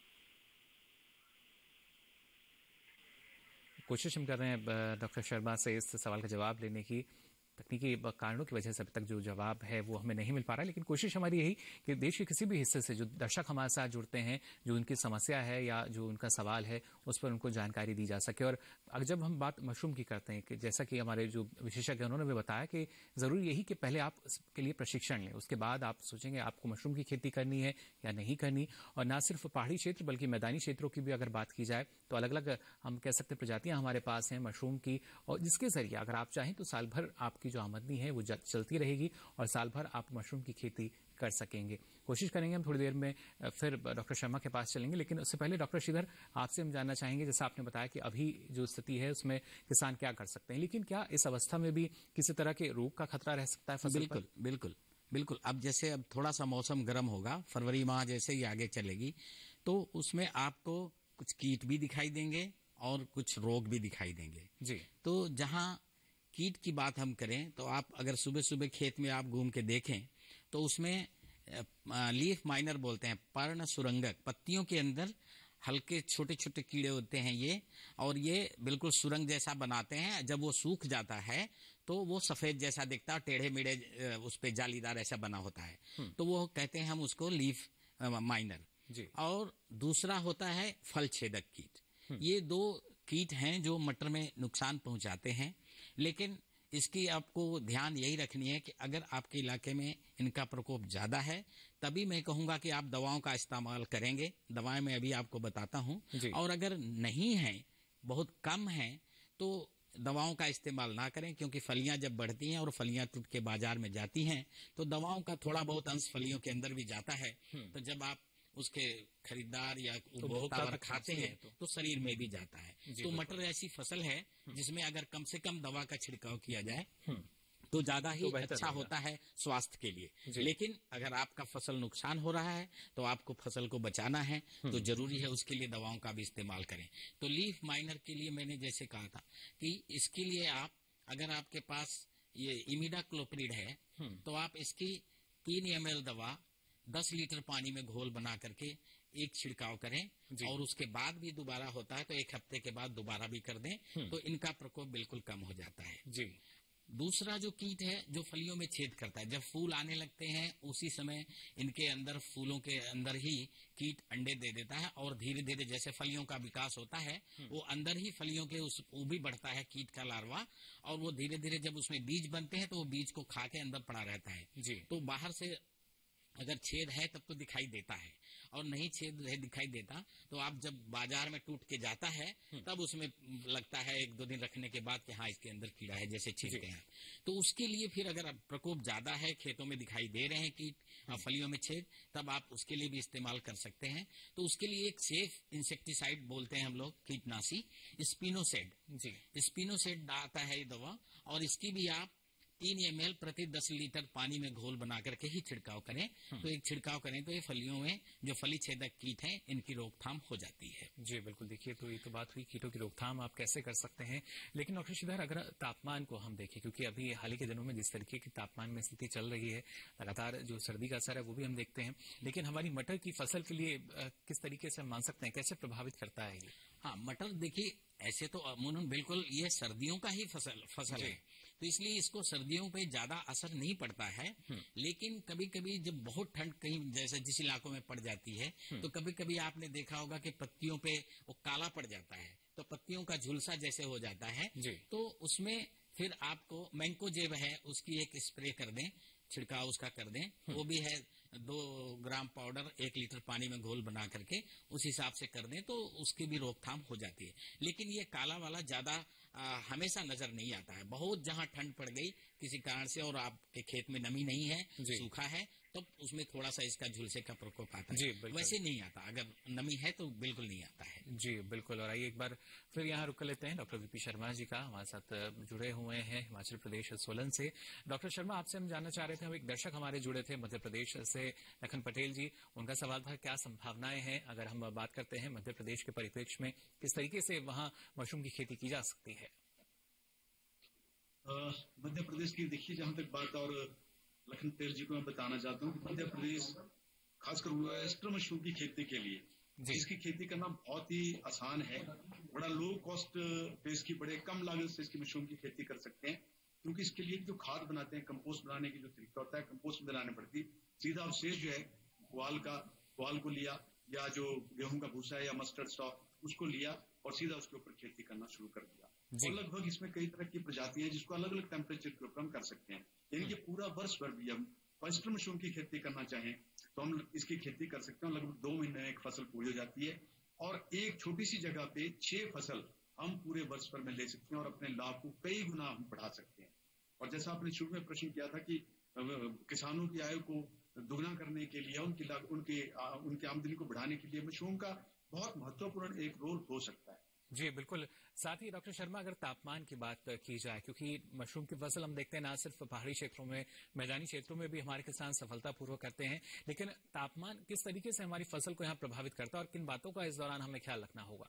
कोशिश हम कर रहे हैं डॉक्टर शर्मा से इस सवाल का जवाब लेने की। तकनीकी कारणों की वजह से अभी तक जो जवाब है वो हमें नहीं मिल पा रहा, लेकिन कोशिश हमारी यही कि देश के किसी भी हिस्से से जो दर्शक हमारे साथ जुड़ते हैं, जो उनकी समस्या है या जो उनका सवाल है उस पर उनको जानकारी दी जा सके। और जब हम बात मशरूम की करते हैं कि जैसा कि हमारे जो विशेषज्ञ उन्होंने भी बताया कि ज़रूरी यही कि पहले आप इसके लिए प्रशिक्षण लें, उसके बाद आप सोचेंगे आपको मशरूम की खेती करनी है या नहीं करनी। और ना सिर्फ पहाड़ी क्षेत्र बल्कि मैदानी क्षेत्रों की भी अगर बात की जाए तो अलग अलग हम कह सकते हैं प्रजातियां हमारे पास हैं मशरूम की, और जिसके जरिए अगर आप चाहें तो साल भर आपकी जो आमदनी है वो चलती रहेगी और साल भर आप मशरूम की खेती कर सकेंगे। कोशिश करेंगे हम थोड़ी देर में फिर डॉक्टर शर्मा के पास चलेंगे, लेकिन उससे पहले डॉक्टर श्रीधर आपसे हम जानना चाहेंगे, जैसा आपने बताया कि अभी जो स्थिति है उसमें किसान क्या कर सकते हैं, लेकिन क्या इस अवस्था में भी किसी तरह के रोग का खतरा रह सकता है फसल बिल्कुल पर? बिल्कुल बिल्कुल। अब जैसे अब थोड़ा सा मौसम गर्म होगा, फरवरी माह जैसे ही आगे चलेगी, तो उसमें आपको कुछ कीट भी दिखाई देंगे और कुछ रोग भी दिखाई देंगे जी। तो जहां कीट की बात हम करें तो आप अगर सुबह सुबह खेत में आप घूम के देखें तो उसमें लीफ माइनर बोलते हैं, पर्ण सुरंगक, पत्तियों के अंदर हल्के छोटे छोटे कीड़े होते हैं ये, और ये बिल्कुल सुरंग जैसा बनाते हैं। जब वो सूख जाता है तो वो सफेद जैसा दिखता है, टेढ़े मेढ़े उस पे जालीदार ऐसा बना होता है, तो वो कहते हैं हम उसको लीफ माइनर जी। और दूसरा होता है फल छेदक कीट। ये 2 कीट हैं जो मटर में नुकसान पहुंचाते हैं, लेकिन इसकी आपको ध्यान यही रखनी है कि अगर आपके इलाके में इनका प्रकोप ज्यादा है तभी मैं कहूंगा कि आप दवाओं का इस्तेमाल करेंगे। दवाएं मैं अभी आपको बताता हूं, और अगर नहीं है, बहुत कम है, तो दवाओं का इस्तेमाल ना करें, क्योंकि फलियां जब बढ़ती हैं और फलियां टूट के बाजार में जाती हैं तो दवाओं का थोड़ा बहुत अंश फलियों के अंदर भी जाता है। तो जब आप उसके खरीदार या उपभोक्ता खाते हैं तो शरीर में भी जाता है। तो मटर ऐसी फसल है जिसमें अगर कम से कम दवा का छिड़काव किया जाए तो ज्यादा ही तो अच्छा होता है स्वास्थ्य के लिए। लेकिन अगर आपका फसल नुकसान हो रहा है तो आपको फसल को बचाना है, तो जरूरी है उसके लिए दवाओं का भी इस्तेमाल करें। तो लीफ माइनर के लिए मैंने जैसे कहा था कि इसके लिए आप, अगर आपके पास ये इमिडाक्लोप्रिड है तो आप इसकी 3 ml दवा 10 लीटर पानी में घोल बना करके एक छिड़काव करें, और उसके बाद भी दोबारा होता है तो 1 हफ्ते के बाद दोबारा भी कर दें, तो इनका प्रकोप बिल्कुल कम हो जाता है। जी। दूसरा जो कीट है जो फलियों में छेद करता है, जब फूल आने लगते हैं उसी समय इनके अंदर, फूलों के अंदर ही कीट अंडे दे देता है, और धीरे धीरे जैसे फलियों का विकास होता है वो अंदर ही फलियों के वो भी बढ़ता है कीट का लार्वा, और वो धीरे धीरे जब उसमें बीज बनते हैं तो वो बीज को खा के अंदर पड़ा रहता है। जी। तो बाहर से अगर छेद है तब तो दिखाई देता है, और नहीं छेद है दिखाई देता तो आप जब बाजार में टूट के जाता है तब उसमें लगता है 1-2 दिन रखने के बाद कि हाँ इसके अंदर कीड़ा है, जैसे छींटते हैं। तो उसके लिए फिर अगर प्रकोप ज्यादा है, खेतों में दिखाई दे रहे हैं कीट, फलियों में छेद, तब आप उसके लिए भी इस्तेमाल कर सकते हैं। तो उसके लिए एक सेफ इंसेक्टिसाइड बोलते हैं हम लोग, कीटनाशी, स्पिनोसेड। जी, स्पिनोसेड आता है ये दवा, और इसकी भी आप 3 ml प्रति 10 लीटर पानी में घोल बना करके ही छिड़काव करें। तो एक छिड़काव करें तो ये फलियों में जो फली छेदक कीट हैं इनकी रोकथाम हो जाती है। जी बिल्कुल। देखिए, तो ये तो बात हुई कीटों की रोकथाम आप कैसे कर सकते हैं, लेकिन डॉक्टर श्रीधर अगर तापमान को हम देखें, क्योंकि अभी हाल ही के दिनों में जिस तरीके की तापमान में स्थिति चल रही है, लगातार जो सर्दी का असर है वो भी हम देखते हैं, लेकिन हमारी मटर की फसल के लिए किस तरीके से हम मान सकते हैं, कैसे प्रभावित करता है ये? हाँ, मटर देखिए ऐसे तो अमूमन बिल्कुल ये सर्दियों का ही फसल है, तो इसलिए इसको सर्दियों पे ज्यादा असर नहीं पड़ता है। लेकिन कभी कभी जब बहुत ठंड कहीं जैसे जिस इलाकों में पड़ जाती है तो कभी कभी आपने देखा होगा कि पत्तियों पे वो काला पड़ जाता है, तो पत्तियों का झुलसा जैसे हो जाता है, तो उसमें फिर आपको मैंकोजेब है उसकी एक स्प्रे कर दें, छिड़काव उसका कर दें। वो भी है 2 ग्राम पाउडर 1 लीटर पानी में घोल बना करके उस हिसाब से कर दें, तो उसकी भी रोकथाम हो जाती है। लेकिन ये काला वाला ज्यादा हमेशा नजर नहीं आता है। बहुत जहां ठंड पड़ गई किसी कारण से और आपके खेत में नमी नहीं है, सूखा है, तो उसमें थोड़ा सा इसका झुलसे का प्रकोप आता है। वैसे नहीं आता, अगर नमी है तो बिल्कुल नहीं आता है। जी बिल्कुल। और आइए एक बार फिर यहाँ रुक लेते हैं डॉक्टर वीपी शर्मा जी का, हमारे साथ जुड़े हुए हैं हिमाचल प्रदेश सोलन से। डॉक्टर शर्मा, आपसे हम जानना चाह रहे थे, हम एक दर्शक हमारे जुड़े थे मध्य प्रदेश से, लखन पटेल जी, उनका सवाल था क्या संभावनाएं हैं अगर हम बात करते हैं मध्य प्रदेश के परिप्रेक्ष्य में, किस तरीके से वहाँ मशरूम की खेती की जा सकती है? मध्य प्रदेश की देखिए जहां तक बात, और लखन पटेल जी को मैं बताना चाहता हूँ, मध्य प्रदेश खासकर वेस्टर्न मशरूम की खेती के लिए इसकी खेती करना बहुत ही आसान है। बड़ा लो कॉस्ट पे इसकी बड़े कम लागत से इसकी मशरूम की खेती कर सकते हैं, क्योंकि इसके लिए जो खाद बनाते हैं, कंपोस्ट बनाने की जो तरीका होता है, कंपोस्ट बनाने पड़ती, सीधा अवशेष जो है पुआल को लिया, या जो गेहूं का भूसा है या मस्टर्ड स्टॉक उसको लिया और सीधा उसके ऊपर खेती करना शुरू कर दिया। और लगभग इसमें कई तरह की प्रजातियां हैं जिसको अलग अलग टेम्परेचर के ऊपर हम कर सकते हैं। यानी कि पूरा वर्ष भर भी हम वेस्टर्न मशरूम की खेती करना चाहें तो हम इसकी खेती कर सकते हैं। लगभग 2 महीने में एक फसल पूरी हो जाती है, और एक छोटी सी जगह पे 6 फसल हम पूरे वर्ष भर में ले सकते हैं और अपने लाभ को कई गुना हम बढ़ा सकते हैं। और जैसा आपने शुरू में प्रश्न किया था कि किसानों की आय को दुगना करने के लिए, उनकी आमदनी को बढ़ाने के लिए मशरूम का बहुत महत्वपूर्ण एक रोल हो सकता है। जी बिल्कुल। साथ ही डॉक्टर शर्मा, अगर तापमान की बात की जाए, क्योंकि मशरूम की फसल हम देखते हैं ना सिर्फ पहाड़ी क्षेत्रों में, मैदानी क्षेत्रों में भी हमारे किसान सफलतापूर्वक करते हैं, लेकिन तापमान किस तरीके से हमारी फसल को यहाँ प्रभावित करता है और किन बातों का इस दौरान हमें ख्याल रखना होगा?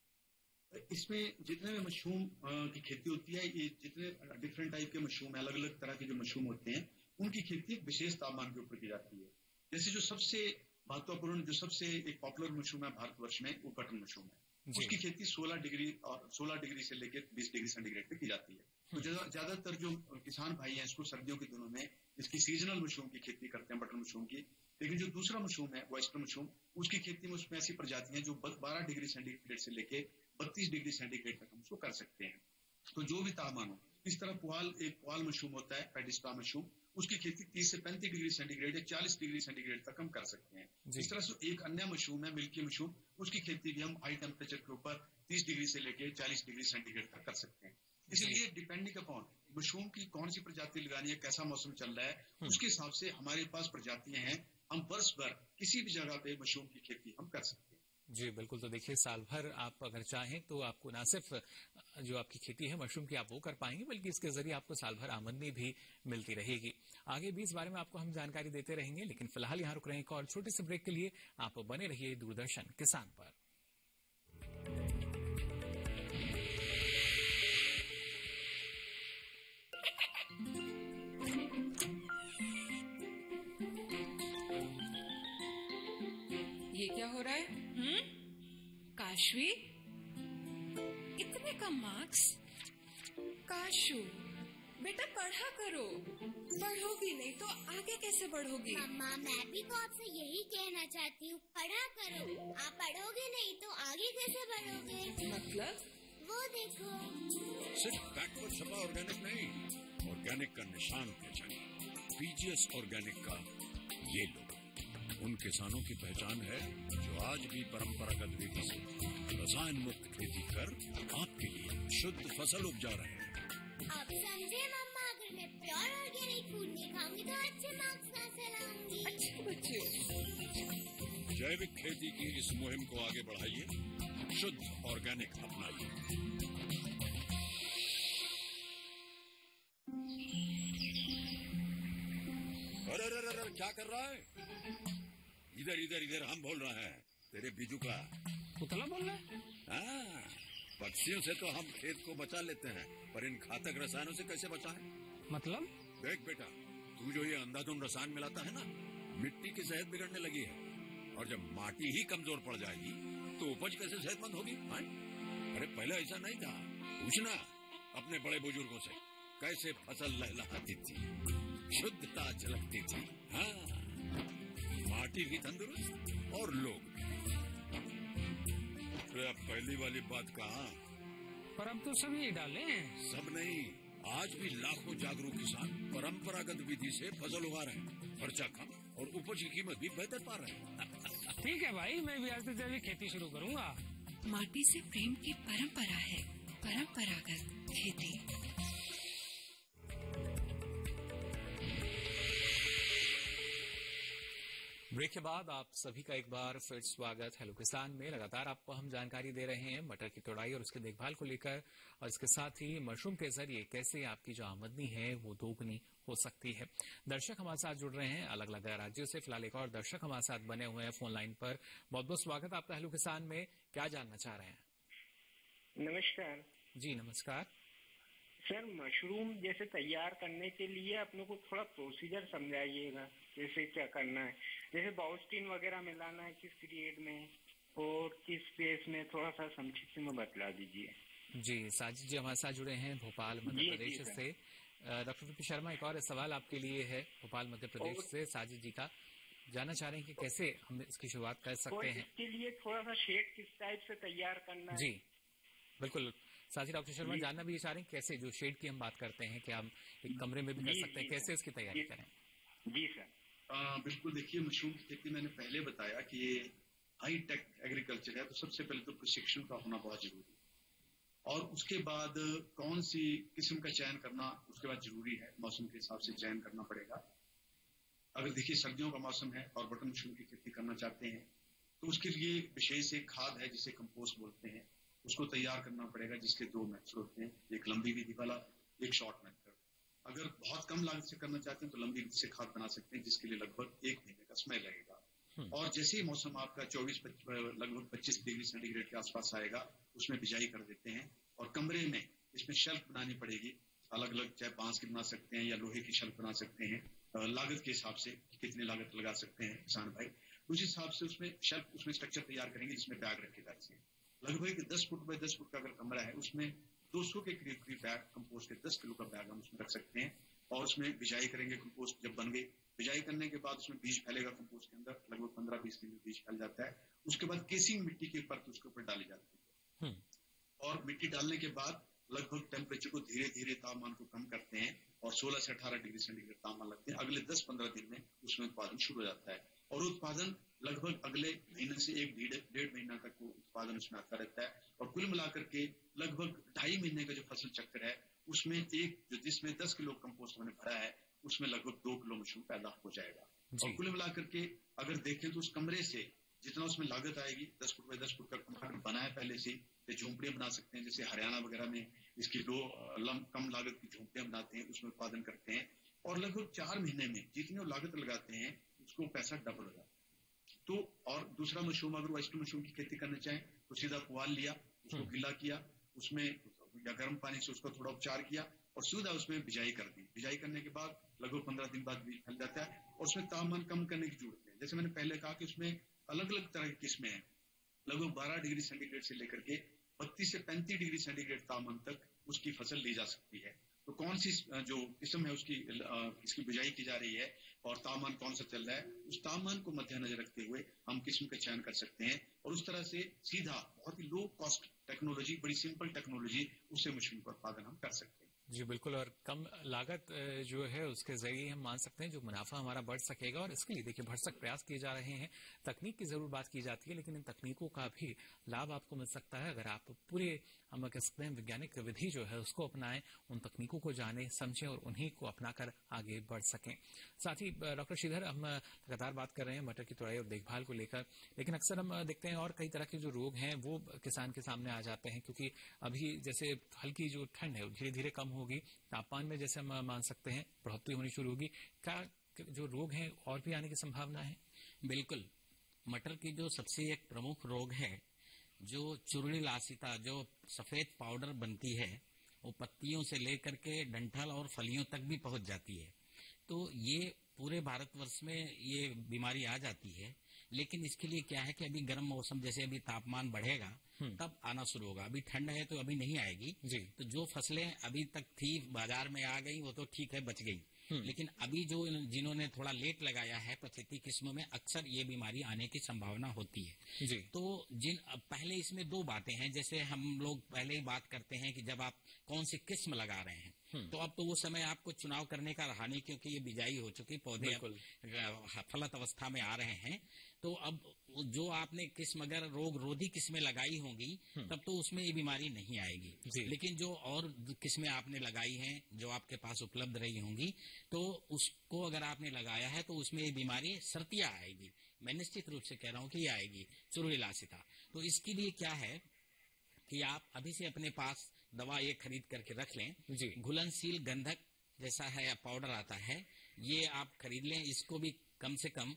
इसमें जितने भी मशरूम की खेती होती है, ये जितने डिफरेंट टाइप के मशरूम है, अलग अलग तरह के जो मशरूम होते हैं, उनकी खेती विशेष तापमान के ऊपर की जाती है। जैसे जो सबसे महत्वपूर्ण, जो सबसे एक पॉपुलर मशरूम है भारतवर्ष में, वो कटन मशरूम है। उसकी खेती 16 डिग्री से लेकर 20 डिग्री सेंटीग्रेड पे की जाती है। तो ज्यादातर जो किसान भाई हैं इसको सर्दियों के दिनों में इसकी सीजनल मशरूम की खेती करते हैं, बटन मशरूम की। लेकिन जो दूसरा मशरूम है वेस्टर्न मशरूम, उसकी खेती में उसमें ऐसी प्रजातियां हैं जो 12 डिग्री सेंटीग्रेड से लेके 32 डिग्री सेंटीग्रेड तक हम उसको कर सकते हैं। तो जो भी तापमान हो, इस तरह पुआल मशरूम होता है, पेडिस्टा मशरूम, उसकी खेती 30 से 35 डिग्री सेंटीग्रेड या 40 डिग्री सेंटीग्रेड तक हम कर सकते हैं। इस तरह से एक अन्य मशरूम है मिल्की मशरूम, उसकी खेती भी हम हाई टेम्परेचर के ऊपर 30 डिग्री से लेकर 40 डिग्री सेंटीग्रेड तक कर सकते हैं। इसलिए डिपेंडिंग अपॉन मशरूम की कौन सी प्रजाति लगानी है, कैसा मौसम चल रहा है, उसके हिसाब से हमारे पास प्रजातियां हैं। हम वर्ष भर किसी भी जगह पे मशरूम की खेती हम कर सकते हैं। जी बिल्कुल। तो देखिए, साल भर आप अगर चाहें तो आपको ना सिर्फ जो आपकी खेती है मशरूम की आप वो कर पाएंगे, बल्कि इसके जरिए आपको साल भर आमदनी भी मिलती रहेगी। आगे भी इस बारे में आपको हम जानकारी देते रहेंगे, लेकिन फिलहाल यहाँ रुक रहे हैं एक और छोटे से ब्रेक के लिए। आप बने रहिए दूरदर्शन किसान पर। ये क्या हो रहा है? काशवी, इतने कम मार्क्स? काशू बेटा पढ़ा करो, बढ़ोगी नहीं तो आगे कैसे बढ़ोगी? मम्मा, मैं भी तो आपसे यही कहना चाहती हूँ, पढ़ा करो। आप पढ़ोगे नहीं तो आगे कैसे बढ़ोगे? मतलब? वो देखो। सिर्फ बैकवर्ड छपा ऑर्गेनिक नहीं, ऑर्गेनिक का निशान पहचानिए। पीजीएस ऑर्गेनिक का ये लोगो उन किसानों की पहचान है जो आज भी परंपरागत विधि से रसायन मुक्त खेती कर आपके लिए शुद्ध फसल उपजा रहे हैं। आप समझे मम्मा, अगर मैं प्योर ऑर्गेनिक फूड नहीं खाऊंगी तो अच्छे मार्क्स कैसे लाऊंगी? अच्छे बच्चे। जैविक खेती की इस मुहिम को आगे बढ़ाइए, शुद्ध ऑर्गेनिक अपनाइए। अरे क्या कर रहा है? इधर इधर इधर, हम बोल रहे हैं तेरे बीजू का पुतला बोल रहा है। हाँ, पक्षियों से तो हम खेत को बचा लेते हैं, पर इन घातक रसायनों से कैसे बचाएं? मतलब? देख बेटा, तू जो ये अंधाधुंध रसायन मिलाता है ना, मिट्टी की सेहत बिगड़ने लगी है, और जब माटी ही कमजोर पड़ जाएगी तो उपज कैसे सेहतमंद होगी? अरे पहले ऐसा नहीं था। पूछना अपने बड़े बुजुर्गों से, कैसे फसल लहलहाती थी, शुद्धता झलकती थी। हाँ, माटी भी तंदुरुस्त और लोग भी। अब पहली वाली बात कहाँ? पर अब तो सभी डाले हैं। सब नहीं, आज भी लाखों जागरूक किसान परंपरागत विधि से फसल उगा रहे हैं, खर्चा कम और उपज की कीमत भी बेहतर पा रहे हैं। ठीक है भाई, मैं भी आज से जैविक खेती शुरू करूंगा। माटी से प्रेम की परंपरा है परंपरागत खेती। ब्रेक के बाद आप सभी का एक बार फिर स्वागत हेलो किसान में। लगातार आपको हम जानकारी दे रहे हैं मटर की तोड़ाई और उसकी देखभाल को लेकर, और इसके साथ ही मशरूम के जरिए कैसे आपकी जो आमदनी है वो दोगुनी हो सकती है। दर्शक हमारे साथ जुड़ रहे हैं अलग अलग राज्यों से। फिलहाल एक और दर्शक हमारे साथ बने हुए हैं फोन लाइन पर। बहुत बहुत स्वागत आपका हेलो किसान में। क्या जानना चाह रहे हैं? नमस्कार जी नमस्कार सर। मशरूम जैसे तैयार करने के लिए अपने को थोड़ा प्रोसीजर समझाइएगा, जैसे क्या करना है, जैसे बाउस्टीन वगैरह मिलाना है किस पीरियड में और किस फेस में, थोड़ा सा संक्षिप्त में बतला दीजिए। जी साजिद जी हमारे साथ जुड़े हैं भोपाल मध्य प्रदेश से। डॉक्टर पी शर्मा, एक और सवाल आपके लिए है भोपाल मध्य प्रदेश से साजिद जी का। जानना चाह रहे हैं कि कैसे हम इसकी शुरुआत कर सकते हैं। इसके लिए थोड़ा सा शेड किस टाइप से तैयार करना है? जी बिल्कुल। साथ ही डॉक्टर शर्मा जानना भी चाह रहे हैं कैसे, जो शेड की हम बात करते हैं, क्या हम एक कमरे में भी कर सकते हैं, कैसे उसकी तैयारी करें? जी सर। बिल्कुल। देखिए, मशरूम की खेती मैंने पहले बताया कि ये हाई टेक एग्रीकल्चर है, तो सबसे पहले तो प्रशिक्षण का होना बहुत जरूरी है, और उसके बाद कौन सी किस्म का चयन करना उसके बाद जरूरी है, मौसम के हिसाब से चयन करना पड़ेगा। अगर देखिए सर्दियों का मौसम है और बटन मशरूम की खेती करना चाहते हैं तो उसके लिए विशेष एक खाद है जिसे कंपोस्ट बोलते हैं, उसको तैयार करना पड़ेगा, जिसके 2 मेथड होते हैं, एक लंबी विधि वाला, एक शॉर्ट मेथड। अगर बहुत कम लागत से करना चाहते हैं तो लंबी विधि से खाद बना सकते हैं, जिसके लिए लगभग 1 महीने का समय लगेगा। और जैसे ही मौसम आपका लगभग 25 डिग्री सेंटीग्रेड के आसपास आएगा, उसमें बिजाई कर देते हैं, और कमरे में इसमें शेल्फ बनानी पड़ेगी। अलग अलग, चाहे बांस की बना सकते हैं या लोहे की शेल्फ बना सकते हैं, लागत के हिसाब से कितनी लागत लगा सकते हैं किसान भाई, उस हिसाब से उसमें शेल्फ, उसमें स्ट्रक्चर तैयार करेंगे जिसमें बैग रखे जाते हैं। लगभग 10 फुट बाय 10 फुट का अगर कमरा है, उसमें 200 के करीब बैग कंपोस्ट के 10 किलो का बैग हम उसमें रख सकते हैं, और उसमें बिजाई करेंगे। कंपोस्ट जब बन गई, बिजाई करने के बाद उसमें बीज फैलेगा कंपोस्ट के अंदर, लगभग 15-20 दिन में बीज फैल जाता है। उसके बाद केसिंग मिट्टी के परत उसके ऊपर डाली जाती है, और मिट्टी डालने के बाद लगभग टेम्परेचर को धीरे धीरे तापमान को कम करते हैं, और 16 से 18 डिग्री सेंटीग्रेड तापमान लगते हैं। अगले 10-15 दिन में उसमें उत्पादन शुरू हो जाता है, और उत्पादन लगभग अगले महीने से 1-1.5 महीना तक वो उत्पादन उसमें आता रहता है। और कुल मिलाकर के लगभग 2.5 महीने का जो फसल चक्र है, उसमें जिसमें 10 किलो कंपोस्ट हमने भरा है, उसमें लगभग 2 किलो मशरूम पैदा हो जाएगा। और कुल मिलाकर के अगर देखें तो उस कमरे से जितना उसमें लागत आएगी 10 फुट बाय 10 फुट का टमाटर बनाए पहले से, या झोंपड़ियां बना सकते हैं, जैसे हरियाणा वगैरह में इसकी कम लागत की झोंपड़ियां बनाते हैं, उसमें उत्पादन करते हैं, और लगभग 4 महीने में जितनी वो लागत लगाते हैं उसको पैसा डबल हो जाता है। तो और दूसरा मशरूम, अगर ऑयस्टर मशरूम की खेती करना चाहें तो सीधा पुआल लिया, उसको गीला किया, उसमें या गर्म पानी से उसका थोड़ा उपचार किया और सीधा उसमें बिजाई कर दी। बिजाई करने के बाद लगभग 15 दिन बाद बीज फैल जाता है और उसमें तापमान कम करने की जरूरत है। जैसे मैंने पहले कहा कि उसमें अलग अलग तरह की किस्में हैं, लगभग 12 डिग्री सेंटीग्रेड से लेकर के 32 से 35 डिग्री सेंटीग्रेड तापमान तक उसकी फसल ली जा सकती है। तो कौन सी जो किस्म है उसकी इसकी बिजाई की जा रही है और तापमान कौन सा चल रहा है, उस तापमान को मद्देनजर रखते हुए हम किस्म का चयन कर सकते हैं और उस तरह से सीधा बहुत ही लो कॉस्ट टेक्नोलॉजी, बड़ी सिंपल टेक्नोलॉजी, उससे मशरूम का उत्पादन हम कर सकते हैं। जी बिल्कुल, और कम लागत जो है उसके जरिए हम मान सकते हैं जो मुनाफा हमारा बढ़ सकेगा, और इसके लिए देखिए भरसक प्रयास किए जा रहे हैं। तकनीक की जरूर बात की जाती है, लेकिन इन तकनीकों का भी लाभ आपको मिल सकता है अगर आप पूरे हम कह सकते हैं वैज्ञानिक विधि जो है उसको अपनाएं, उन तकनीकों को जानें, समझें और उन्हीं को अपनाकर आगे बढ़ सकें। साथ ही डॉक्टर श्रीधर, हम लगातार बात कर रहे हैं मटर की तुड़ाई और देखभाल को लेकर, लेकिन अक्सर हम देखते हैं और कई तरह के जो रोग हैं वो किसान के सामने आ जाते हैं, क्योंकि अभी जैसे हल्की जो ठंड है धीरे धीरे कम होगी, तापमान में जैसे हम मान सकते हैं बढ़ोतरी होनी शुरू होगी, क्या जो रोग हैं और भी आने की संभावना है? बिल्कुल, मटर की जो सबसे एक प्रमुख रोग है, जो चुरुड़ी लासिता, जो सफेद पाउडर बनती है, वो पत्तियों से लेकर के डंठल और फलियों तक भी पहुंच जाती है। तो ये पूरे भारतवर्ष में ये बीमारी आ जाती है, लेकिन इसके लिए क्या है कि अभी गर्म मौसम, जैसे अभी तापमान बढ़ेगा तब आना शुरू होगा। अभी ठंड है तो अभी नहीं आएगी जी। तो जो फसलें अभी तक थी बाजार में आ गई वो तो ठीक है, बच गई, लेकिन अभी जो जिन्होंने थोड़ा लेट लगाया है पछेती किस्मों में, अक्सर ये बीमारी आने की संभावना होती है जी। तो पहले इसमें 2 बातें हैं, जैसे हम लोग पहले ही बात करते हैं कि जब आप कौन सी किस्म लगा रहे हैं, तो अब तो वो समय आपको चुनाव करने का रहा नहीं, क्योंकि ये बिजाई हो चुकी, पौधे फलत अवस्था में आ रहे हैं। तो अब जो आपने किस्म अगर रोग रोधी किस्में लगाई होंगी तब तो उसमें ये बीमारी नहीं आएगी, लेकिन जो और किस्में आपने लगाई हैं जो आपके पास उपलब्ध रही होंगी, तो उसको अगर आपने लगाया है तो उसमें ये बीमारी सर्तिया आएगी। मैं निश्चित रूप से कह रहा हूँ कि आएगी चुरुड़ी लासिता। तो इसके लिए क्या है कि आप अभी से अपने पास दवा ये खरीद करके रख लें, घुलनशील गंधक जैसा है पाउडर आता है, ये आप खरीद लें। इसको भी कम से कम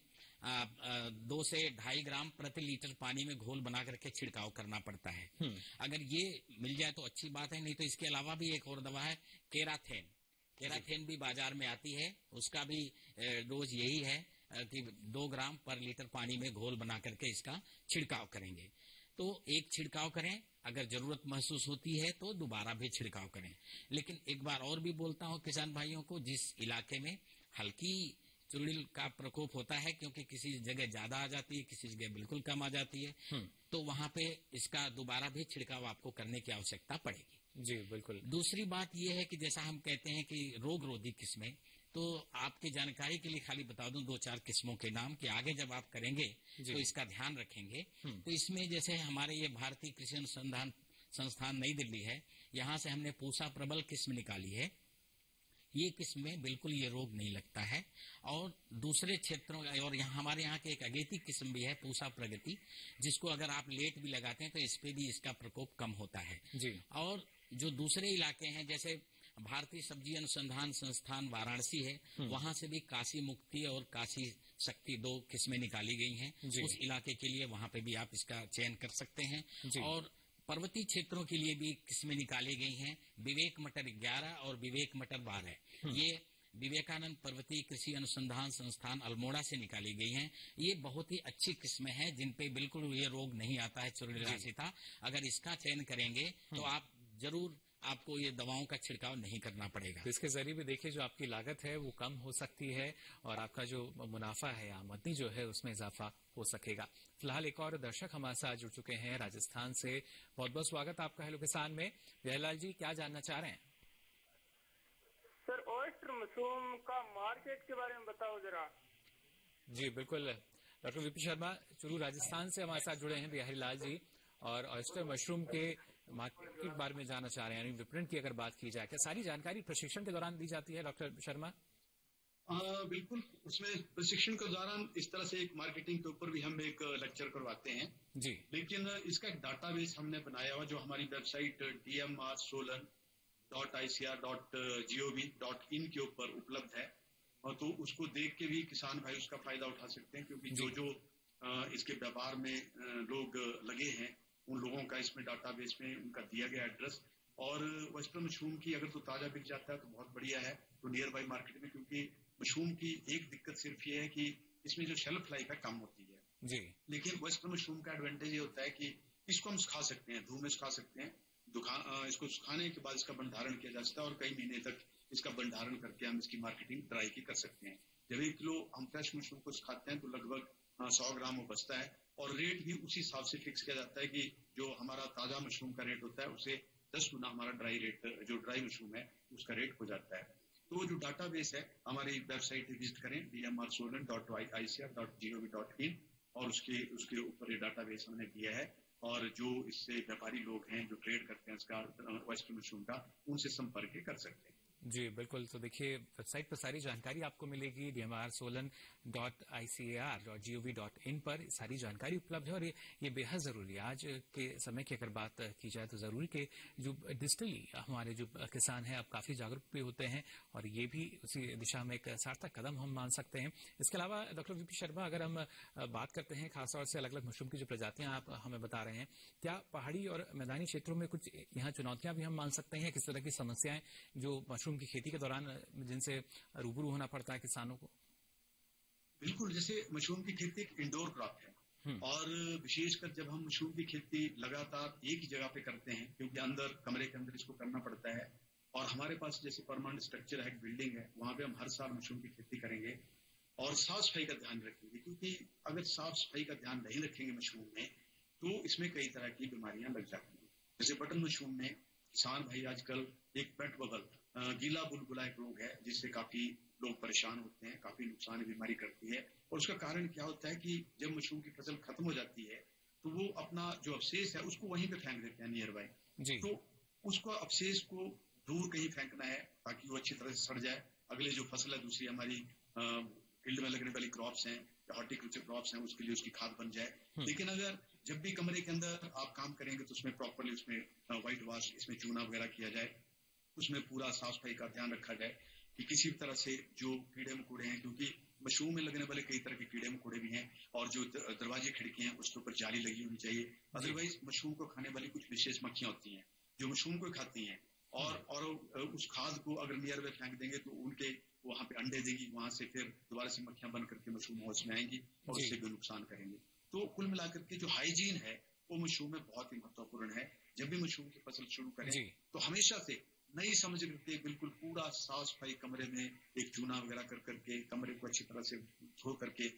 2 से 2.5 ग्राम प्रति लीटर पानी में घोल बना करके छिड़काव करना पड़ता है। अगर ये मिल जाए तो अच्छी बात है, नहीं तो इसके अलावा भी एक और दवा है केराथेन। केराथेन भी बाजार में आती है, उसका भी डोज यही है कि 2 ग्राम पर लीटर पानी में घोल बना करके इसका छिड़काव करेंगे। तो एक छिड़काव करें, अगर जरूरत महसूस होती है तो दोबारा भी छिड़काव करें। लेकिन एक बार और भी बोलता हूं किसान भाइयों को, जिस इलाके में हल्की चुरुड़ी का प्रकोप होता है, क्योंकि किसी जगह ज्यादा आ जाती है, किसी जगह बिल्कुल कम आ जाती है, तो वहां पे इसका दोबारा भी छिड़काव आपको करने की आवश्यकता पड़ेगी। जी बिल्कुल। दूसरी बात यह है कि जैसा हम कहते हैं कि रोग रोधी किस्में, तो आपकी जानकारी के लिए खाली बता दूं 2-4 किस्मों के नाम, कि आगे जब आप करेंगे तो इसका ध्यान रखेंगे। तो इसमें जैसे हमारे ये भारतीय कृषि अनुसंधान संस्थान नई दिल्ली है, यहाँ से हमने पूसा प्रबल किस्म निकाली है। ये किस्म में बिल्कुल ये रोग नहीं लगता है। और दूसरे क्षेत्रों, और यहाँ हमारे यहाँ के एक अगेती किस्म भी है पूसा प्रगति, जिसको अगर आप लेट भी लगाते हैं तो इस पे भी इसका प्रकोप कम होता है जी। और जो दूसरे इलाके हैं, जैसे भारतीय सब्जी अनुसंधान संस्थान वाराणसी है, वहां से भी काशी मुक्ति और काशी शक्ति 2 किस्में निकाली गई हैं। उस इलाके के लिए वहां पे भी आप इसका चयन कर सकते हैं। और पर्वतीय क्षेत्रों के लिए भी किस्में निकाली गई हैं, विवेक मटर 11 और विवेक मटर 12। ये विवेकानंद पर्वतीय कृषि अनुसंधान संस्थान अल्मोड़ा से निकाली गई हैं। ये बहुत ही अच्छी किस्में हैं, जिन पे बिल्कुल ये रोग नहीं आता है चुरुड़ी लासिता। अगर इसका चयन करेंगे तो आप जरूर, आपको ये दवाओं का छिड़काव नहीं करना पड़ेगा। तो इसके जरिए भी देखिए जो आपकी लागत है वो कम हो सकती है और आपका जो मुनाफा है, आमदनी जो है, उसमें इजाफा हो सकेगा। फिलहाल एक और दर्शक हमारे साथ जुड़ चुके हैं राजस्थान से। बहुत बहुत स्वागत आपका हेलो किसान में। जयलाल जी, क्या जानना चाह रहे हैं? सर, ऑयस्टर मशरूम का मार्केट के बारे में बताओ जरा। जी बिल्कुल, डॉक्टर वीपी शर्मा चुरू राजस्थान से हमारे साथ जुड़े हैं बिहारी लाल जी, और ऑयस्टर मशरूम के मार्केट के बारे में जानना चाह रहे हैं, यानी विपणन की अगर बात की जाए, क्या सारी जानकारी प्रशिक्षण के दौरान दी जाती है डॉक्टर शर्मा? बिल्कुल, उसमें प्रशिक्षण के दौरान इस तरह से एक मार्केटिंग के ऊपर भी हम एक लेक्चर करवाते हैं जी। लेकिन इसका एक डाटाबेस हमने बनाया हुआ जो हमारी वेबसाइट dmrsolan.icr.gov.in के ऊपर उपलब्ध है, और तो उसको देख के भी किसान भाई उसका फायदा उठा सकते हैं, क्योंकि जो इसके व्यापार में लोग लगे हैं उन लोगों का इसमें डाटाबेस में उनका दिया गया एड्रेस, और वेस्टर्न मशरूम की अगर तो ताजा बिक जाता है तो बहुत बढ़िया है, तो नियर बाई मार्केट में, क्योंकि मशरूम की एक दिक्कत सिर्फ ये है कि इसमें जो शेल्फ लाइफ है कम होती है जी। लेकिन वेस्टर्न मशरूम का एडवांटेज ये होता है कि इसको हम सुखा सकते हैं, धूप में सुखा सकते हैं, इसको सुखाने के बाद इसका भंडारण किया जा सकता है और कई महीने तक इसका भंडारण करके हम इसकी मार्केटिंग ड्राई की कर सकते हैं। जब 1 किलो हम फ्रेश मशरूम को सुखाते हैं तो लगभग 100 ग्राम वो बचता है, और रेट भी उसी हिसाब से फिक्स किया जाता है कि जो हमारा ताजा मशरूम का रेट होता है उसे 10 गुना हमारा ड्राई रेट, जो ड्राई मशरूम है उसका रेट हो जाता है। तो जो डाटाबेस है हमारी वेबसाइट विजिट करें dmrsolan.icr.gov.in, और उसके ऊपर ये डाटाबेस हमने दिया है, और जो इससे व्यापारी लोग हैं जो ट्रेड करते हैं इसका वेस्टर्न मशरूम का, उनसे संपर्क कर सकते हैं। जी बिल्कुल, तो देखिए वेबसाइट पर सारी जानकारी आपको मिलेगी dmrsolan.icr.gov.in पर सारी जानकारी उपलब्ध है, और ये बेहद जरूरी है आज के समय की अगर बात की जाए तो जरूरी कि जो डिजिटली हमारे जो किसान हैं अब काफी जागरूक भी होते हैं, और ये भी उसी दिशा में एक सार्थक कदम हम मान सकते हैं। इसके अलावा डॉक्टर वीपी शर्मा, अगर हम बात करते हैं खासतौर से अलग अलग मशरूम की जो प्रजातियां आप हमें बता रहे हैं, क्या पहाड़ी और मैदानी क्षेत्रों में कुछ यहाँ चुनौतियां भी हम मान सकते हैं, किस तरह की समस्याएं जो मशरूम की खेती के दौरान जिनसे रूबरू होना पड़ता है किसानों को? बिल्कुल, जैसे मशरूम की खेती एक इंडोर क्रॉप है, और विशेषकर जब हम मशरूम की खेती लगातार एक ही जगह पे करते हैं, क्योंकि अंदर कमरे के अंदर इसको करना पड़ता है, और हमारे पास जैसे परमानेंट स्ट्रक्चर है, बिल्डिंग है, वहां पे हम हर साल मशरूम की खेती करेंगे और साफ सफाई का ध्यान रखेंगे, क्योंकि अगर साफ सफाई का ध्यान नहीं रखेंगे मशरूम में तो इसमें कई तरह की बीमारियां लग जाती हैं। जैसे बटन मशरूम में किसान भाई आजकल एक पेट बबल, गीला बुलबुला एक रोग है जिससे काफी लोग परेशान होते हैं, काफी नुकसान बीमारी करती है, और उसका कारण क्या होता है कि जब मशरूम की फसल खत्म हो जाती है तो वो अपना जो अवशेष है उसको वहीं पे फेंक देते हैं नियर बाई, तो उसको अवशेष को दूर कहीं फेंकना है ताकि वो अच्छी तरह से सड़ जाए, अगले जो फसल है दूसरी हमारी फील्ड में लगने वाली क्रॉप्स हैं, हॉर्टिकल्चर क्रॉप्स हैं, उसके लिए उसकी खाद बन जाए। लेकिन अगर जब भी कमरे के अंदर आप काम करेंगे तो उसमें प्रॉपरली उसमें व्हाइट वॉश, इसमें चूना वगैरह किया जाए, उसमें पूरा साफ सफाई का ध्यान रखा जाए कि किसी भी तरह से जो कीड़े मकोड़े हैं, क्योंकि मशरूम में लगने वाले कई तरह के कीड़े मकोड़े भी हैं, और जो दरवाजे खिड़कियां हैं उसके ऊपर जाली लगी होनी चाहिए, अदरवाइज मशरूम को खाने वाली कुछ विशेष मक्खियां होती हैं जो मशरूम को खाती हैं, और उस खाद को अगर नियर में फेंक देंगे तो उनके वहां पे अंडे देगी, वहां से फिर दोबारा से मक्खियां बन करके मशरूम हाउस में आएंगी और उससे भी नुकसान करेंगे। तो कुल मिलाकर के जो हाइजीन है वो मशरूम में बहुत ही महत्वपूर्ण है। जब भी मशरूम की फसल शुरू करें तो हमेशा से नई समझ करके बिल्कुल पूरा साफ सफाई कमरे में एक चूना वगैरह कर करके कमरे को अच्छी तरह से धो करके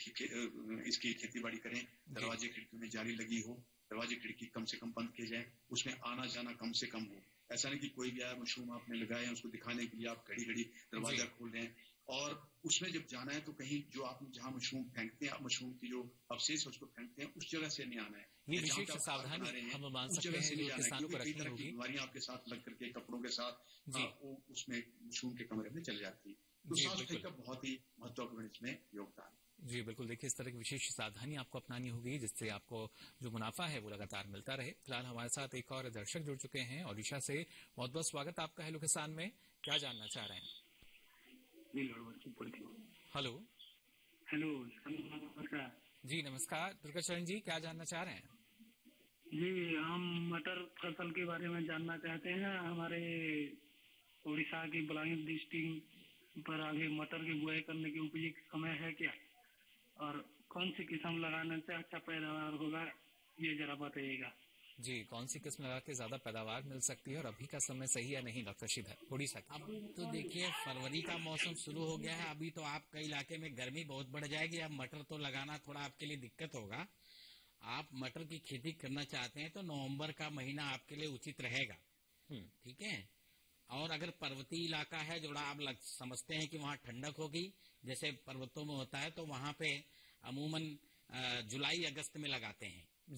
इसकी खेती बाड़ी करें। दरवाजे खिड़की में जाली लगी हो, दरवाजे खिड़की कम से कम बंद किए जाए, उसमें आना जाना कम से कम हो। ऐसा नहीं कि कोई भी आया मशरूम आपने लगाए हैं उसको दिखाने के लिए आप घड़ी घड़ी दरवाजा खोल रहे हैं, और उसमें जब जाना है तो कहीं जो आप जहाँ मशरूम फेंकते हैं, मशरूम की जो अवशेष उसको फेंकते हैं उस जगह से नहीं आना है। ये विशेष सावधानी हम मान सकते हैं जो किसानों को रखनी होगी। बीमारियां आपके साथ लग करके कपड़ों के साथ उसमें मशरूम के कमरे में चली जाती है, तो साफ सफाई का बहुत ही महत्वपूर्ण इसमें योगदान। जी बिल्कुल, देखिए इस तरह की विशेष सावधानी आपको अपनानी होगी जिससे आपको जो मुनाफा है वो लगातार मिलता रहे। फिलहाल हमारे साथ एक और दर्शक जुड़ चुके हैं ओडिशा से। बहुत बहुत स्वागत आपका हेलो किसान में, क्या जानना चाह रहे हैं? हेलो हेलो नमस्कार जी। नमस्कार दुर्गाचरण जी, क्या जानना चाह रहे हैं? जी हम मटर फसल के बारे में जानना चाहते हैं। हमारे उड़ीसा की बलांगीर डिस्ट्रिक्ट पर आगे मटर की बुआई करने की उपयुक्त समय है क्या, और कौन सी किस्म लगाने से अच्छा पैदावार होगा, ये जरा बताइएगा। जी, कौन सी किस्म लगा के ज्यादा पैदावार मिल सकती है और अभी का समय सही है नहीं डॉक्टर श्रीधर? उड़ीसा अब तो देखिए फरवरी का मौसम शुरू हो गया है, अभी तो आपके इलाके में गर्मी बहुत बढ़ जाएगी। अब मटर तो लगाना थोड़ा आपके लिए दिक्कत होगा। आप मटर की खेती करना चाहते हैं तो नवंबर का महीना आपके लिए उचित रहेगा, ठीक है। और अगर पर्वतीय इलाका है जोड़ा आप समझते हैं कि वहाँ ठंडक होगी जैसे पर्वतों में होता है, तो वहाँ पे अमूमन जुलाई अगस्त में लगाते हैं जी।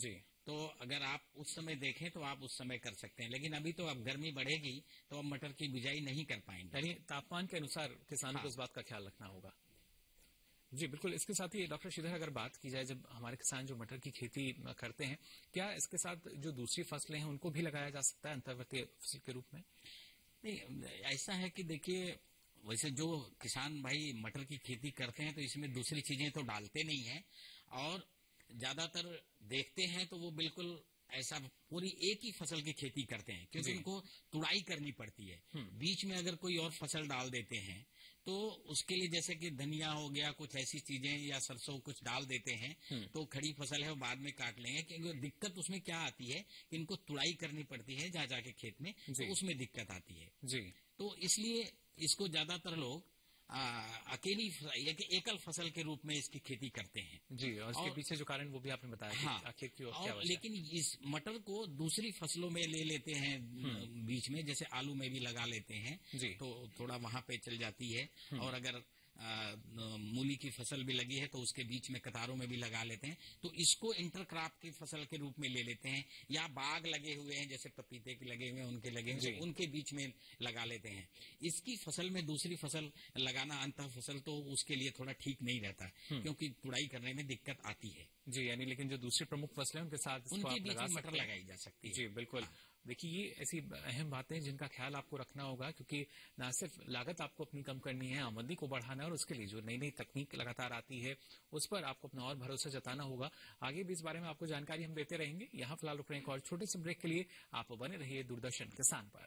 तो अगर आप उस समय देखें तो आप उस समय कर सकते हैं, लेकिन अभी तो अब गर्मी बढ़ेगी तो अब मटर की बिजाई नहीं कर पाएंगे। यानी तापमान के अनुसार किसानों को इस बात का ख्याल रखना होगा। जी बिल्कुल। इसके साथ ही डॉक्टर श्रीधर, अगर बात की जाए, जब हमारे किसान जो मटर की खेती करते हैं, क्या इसके साथ जो दूसरी फसलें हैं उनको भी लगाया जा सकता है अंतर्वर्ती फसल के रूप में? नहीं, ऐसा है कि देखिए, वैसे जो किसान भाई मटर की खेती करते हैं तो इसमें दूसरी चीजें तो डालते नहीं हैं, और ज्यादातर देखते हैं तो वो बिल्कुल ऐसा पूरी एक ही फसल की खेती करते हैं, क्योंकि उनको तुड़ाई करनी पड़ती है। बीच में अगर कोई और फसल डाल देते हैं तो उसके लिए, जैसे कि धनिया हो गया, कुछ ऐसी चीजें, या सरसों कुछ डाल देते हैं तो खड़ी फसल है वो बाद में काट लेंगे। क्योंकि दिक्कत उसमें क्या आती है कि इनको तुड़ाई करनी पड़ती है जा जाके खेत में, तो उसमें दिक्कत आती है जी। तो इसलिए इसको ज्यादातर लोग अकेली एकल फसल के रूप में इसकी खेती करते हैं जी। और इसके पीछे जो कारण वो भी आपने बताया। हाँ, आखिर क्यों, क्या वजह? लेकिन इस मटर को दूसरी फसलों में ले लेते हैं बीच में, जैसे आलू में भी लगा लेते हैं जी, तो थोड़ा वहां पे चल जाती है। और अगर मूली की फसल भी लगी है तो उसके बीच में कतारों में भी लगा लेते हैं, तो इसको इंटरक्रॉप की फसल के रूप में ले लेते हैं। या बाग लगे हुए हैं, जैसे पपीते के लगे हुए हैं, उनके लगे हुए, उनके बीच में लगा लेते हैं। इसकी फसल में दूसरी फसल लगाना, अंतर फसल, तो उसके लिए थोड़ा ठीक नहीं रहता, क्योंकि तुड़ाई करने में दिक्कत आती है जी। यानी लेकिन जो दूसरी प्रमुख फसलें उनके साथ उनके बीच में मटर लगाई जा सकती है जी। बिल्कुल। देखिए, ये ऐसी अहम बातें जिनका ख्याल आपको रखना होगा, क्योंकि न सिर्फ लागत आपको अपनी कम करनी है, आमदनी को बढ़ाना है, और उसके लिए जो नई नई तकनीक लगातार आती है उस पर आपको अपना और भरोसा जताना होगा। आगे भी इस बारे में आपको जानकारी हम देते रहेंगे। यहाँ फिलहाल रुक रहे हैं एक और छोटे से ब्रेक के लिए। आप बने रहिए दूरदर्शन किसान पर।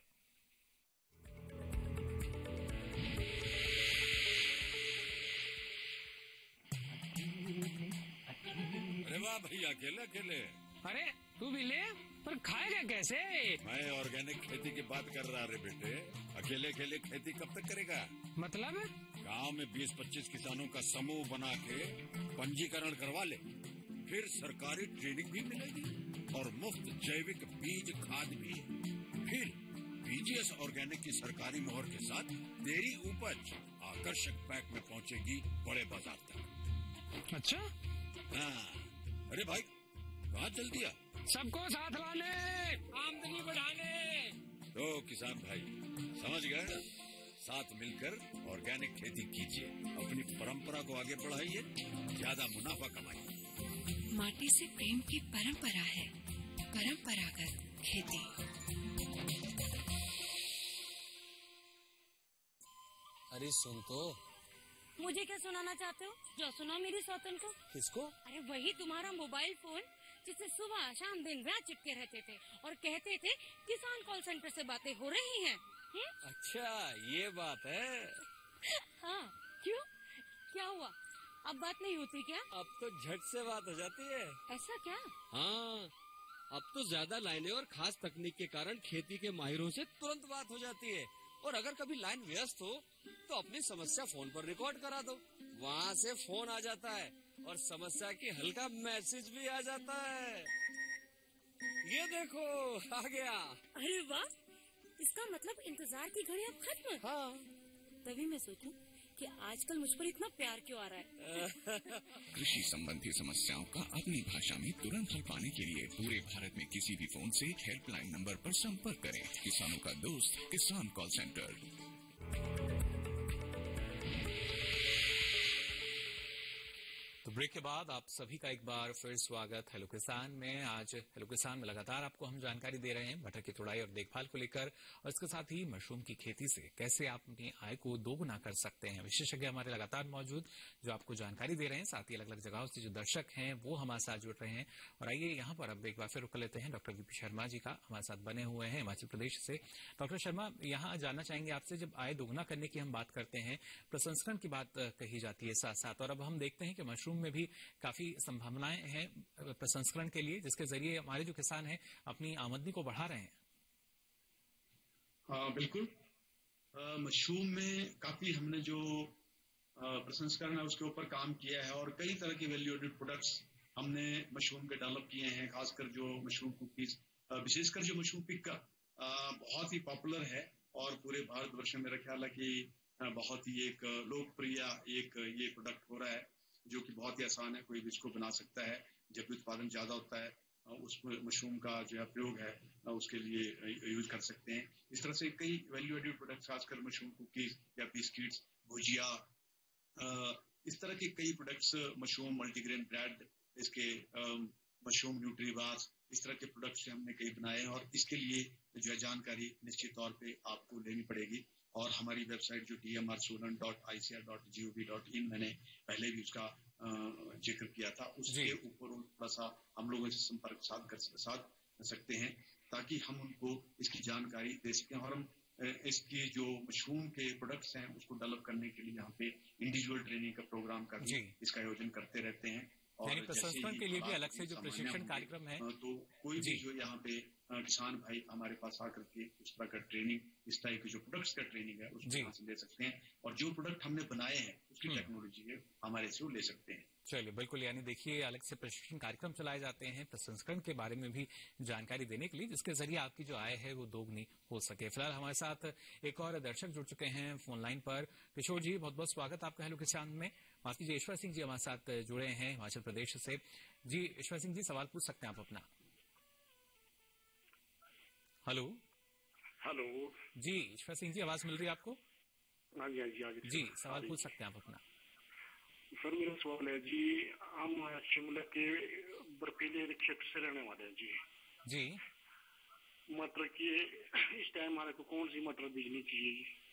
अरे वाह भैया, अकेले अकेले। अरे तू भी ले, पर खाएगा कैसे? मैं ऑर्गेनिक खेती की बात कर रहा रे बेटे। अकेले अकेले खेती कब तक करेगा? मतलब गांव में 20-25 किसानों का समूह बना के पंजीकरण करवा ले, फिर सरकारी ट्रेनिंग भी मिलेगी और मुफ्त जैविक बीज खाद भी। फिर बीजीएस ऑर्गेनिक की सरकारी मोहर के साथ तेरी उपज आकर्षक पैक में पहुंचेगी बड़े बाजार तक। अच्छा? हाँ। अरे भाई, कहाँ चल दिया? सबको साथ लाने, आमदनी बढ़ाने। तो किसान भाई समझ गए ना? साथ मिलकर ऑर्गेनिक खेती कीजिए, अपनी परंपरा को आगे बढ़ाइए, ज्यादा मुनाफा कमाइए। माटी से प्रेम की परंपरा है, परंपरागत खेती। अरे सुन तो। मुझे क्या सुनाना चाहते हो? जो सुना मेरी सौतन को। किसको? अरे वही तुम्हारा मोबाइल फोन जिससे सुबह शाम दिन रात चिपके रहते थे और कहते थे किसान कॉल सेंटर से बातें हो रही हैं। अच्छा, ये बात है। हाँ, क्यों? क्या हुआ? अब बात नहीं होती क्या? अब तो झट से बात हो जाती है। ऐसा क्या? हाँ, अब तो ज्यादा लाइनें और खास तकनीक के कारण खेती के माहिरों से तुरंत बात हो जाती है। और अगर कभी लाइन व्यस्त हो तो अपनी समस्या फोन पर रिकॉर्ड करा दो, वहाँ से फोन आ जाता है और समस्या की हल का मैसेज भी आ जाता है। ये देखो, आ गया। अरे वाह, इसका मतलब इंतजार की घड़ी अब खत्म। हाँ। तभी मैं सोचूं कि आजकल मुझ पर इतना प्यार क्यों आ रहा है। कृषि संबंधी समस्याओं का अपनी भाषा में तुरंत हल पाने के लिए पूरे भारत में किसी भी फोन से हेल्पलाइन नंबर पर संपर्क करें। किसानों का दोस्त किसान कॉल सेंटर। तो ब्रेक के बाद आप सभी का एक बार फिर स्वागत हेलो किसान में। आज हेलो किसान में लगातार आपको हम जानकारी दे रहे हैं मटर की तुड़ाई और देखभाल को लेकर, और इसके साथ ही मशरूम की खेती से कैसे आप अपनी आय को दोगुना कर सकते हैं। विशेषज्ञ हमारे लगातार मौजूद जो आपको जानकारी दे रहे हैं, साथ ही अलग अलग जगहों से जो दर्शक हैं वो हमारे साथ जुड़ रहे हैं। और आइए यहाँ पर अब एक बार फिर रुक लेते हैं डॉक्टर वीपी शर्मा जी का, हमारे साथ बने हुए हैं हिमाचल प्रदेश से। डॉक्टर शर्मा, यहाँ जानना चाहेंगे आपसे, जब आय दोगुना करने की हम बात करते हैं, प्रसंस्करण की बात कही जाती है साथ साथ, और अब हम देखते हैं कि मशरूम में भी काफी संभावनाएं हैं प्रसंस्करण के लिए, जिसके जरिए हमारे जो किसान हैं अपनी आमदनी को बढ़ा रहे हैं। हाँ बिल्कुल, मशरूम में काफी हमने जो प्रसंस्करण है उसके ऊपर काम किया है, और कई तरह की वैल्यू एडेड प्रोडक्ट्स हमने मशरूम के डेवलप किए हैं। खासकर जो मशरूम कुकीज, विशेषकर जो मशरूम टिक्का बहुत ही पॉपुलर है और पूरे भारतवर्ष में मेरा ख्याल है कि बहुत ही एक लोकप्रिय एक ये प्रोडक्ट हो रहा है, जो कि बहुत ही आसान है, कोई भी इसको बना सकता है जब भी उत्पादन ज्यादा होता है। उस मशरूम का जो है प्रयोग है उसके लिए यूज कर सकते हैं। इस तरह से कई वैल्यू एडेड प्रोडक्ट्स, खासकर मशरूम कुकीज या बिस्किट्स, भुजिया, इस तरह के कई प्रोडक्ट्स, मशरूम मल्टीग्रेन ब्रेड, इसके मशरूम न्यूट्री बार्स, इस तरह के प्रोडक्ट्स हमने कई बनाए हैं और इसके लिए जो है जानकारी निश्चित तौर पे आपको लेनी पड़ेगी। और हमारी वेबसाइट जो dmrsulan.icr.gov.in, मैंने पहले भी उसका जिक्र किया था, उसके ऊपर थोड़ा सा हम लोगों से संपर्क साध सकते हैं ताकि हम उनको इसकी जानकारी दे सकें। और हम इसकी जो मशरूम के प्रोडक्ट्स हैं उसको डेवलप करने के लिए यहाँ पे इंडिविजुअल ट्रेनिंग का प्रोग्राम का भी इसका आयोजन करते रहते हैं। और प्रसंस्करण के लिए भी अलग से जो प्रशिक्षण कार्यक्रम है, तो कोई भी जो यहाँ पे किसान भाई हमारे पास आकर के उस तरह का ट्रेनिंग, इस तरह की जो प्रोडक्ट्स का ट्रेनिंग है उसको यहाँ से ले सकते हैं और जो प्रोडक्ट हमने बनाए हैं उसकी टेक्नोलॉजी है हमारे से वो ले सकते हैं। चलिए, बिल्कुल, यानी देखिए अलग से प्रशिक्षण कार्यक्रम चलाए जाते हैं प्रसंस्करण के बारे में भी जानकारी देने के लिए, जिसके जरिए आपकी जो आय है वो दोगुनी हो सके। फिलहाल हमारे साथ एक और दर्शक जुड़ चुके हैं फोन लाइन पर। किशोर जी, बहुत बहुत स्वागत आपका हेलो किसान में। माफ कीजिए, ईश्वर सिंह जी हमारे साथ जुड़े हैं हिमाचल प्रदेश से। जी ईश्वर सिंह जी, सवाल पूछ सकते हैं आप अपना। हेलो जी ईश्वर सिंह जी, आवाज मिल रही है आपको? हाँ जी, हाँ जी, हाँ जी, जी सवाल पूछ सकते हैं आप अपना। सर मेरा सवाल है जी, हम शिमला के बर्फीले क्षेत्र से रहने वाले हैं जी। मटर की इस टाइम हमारे को कौन सी मटर बीजनी चाहिए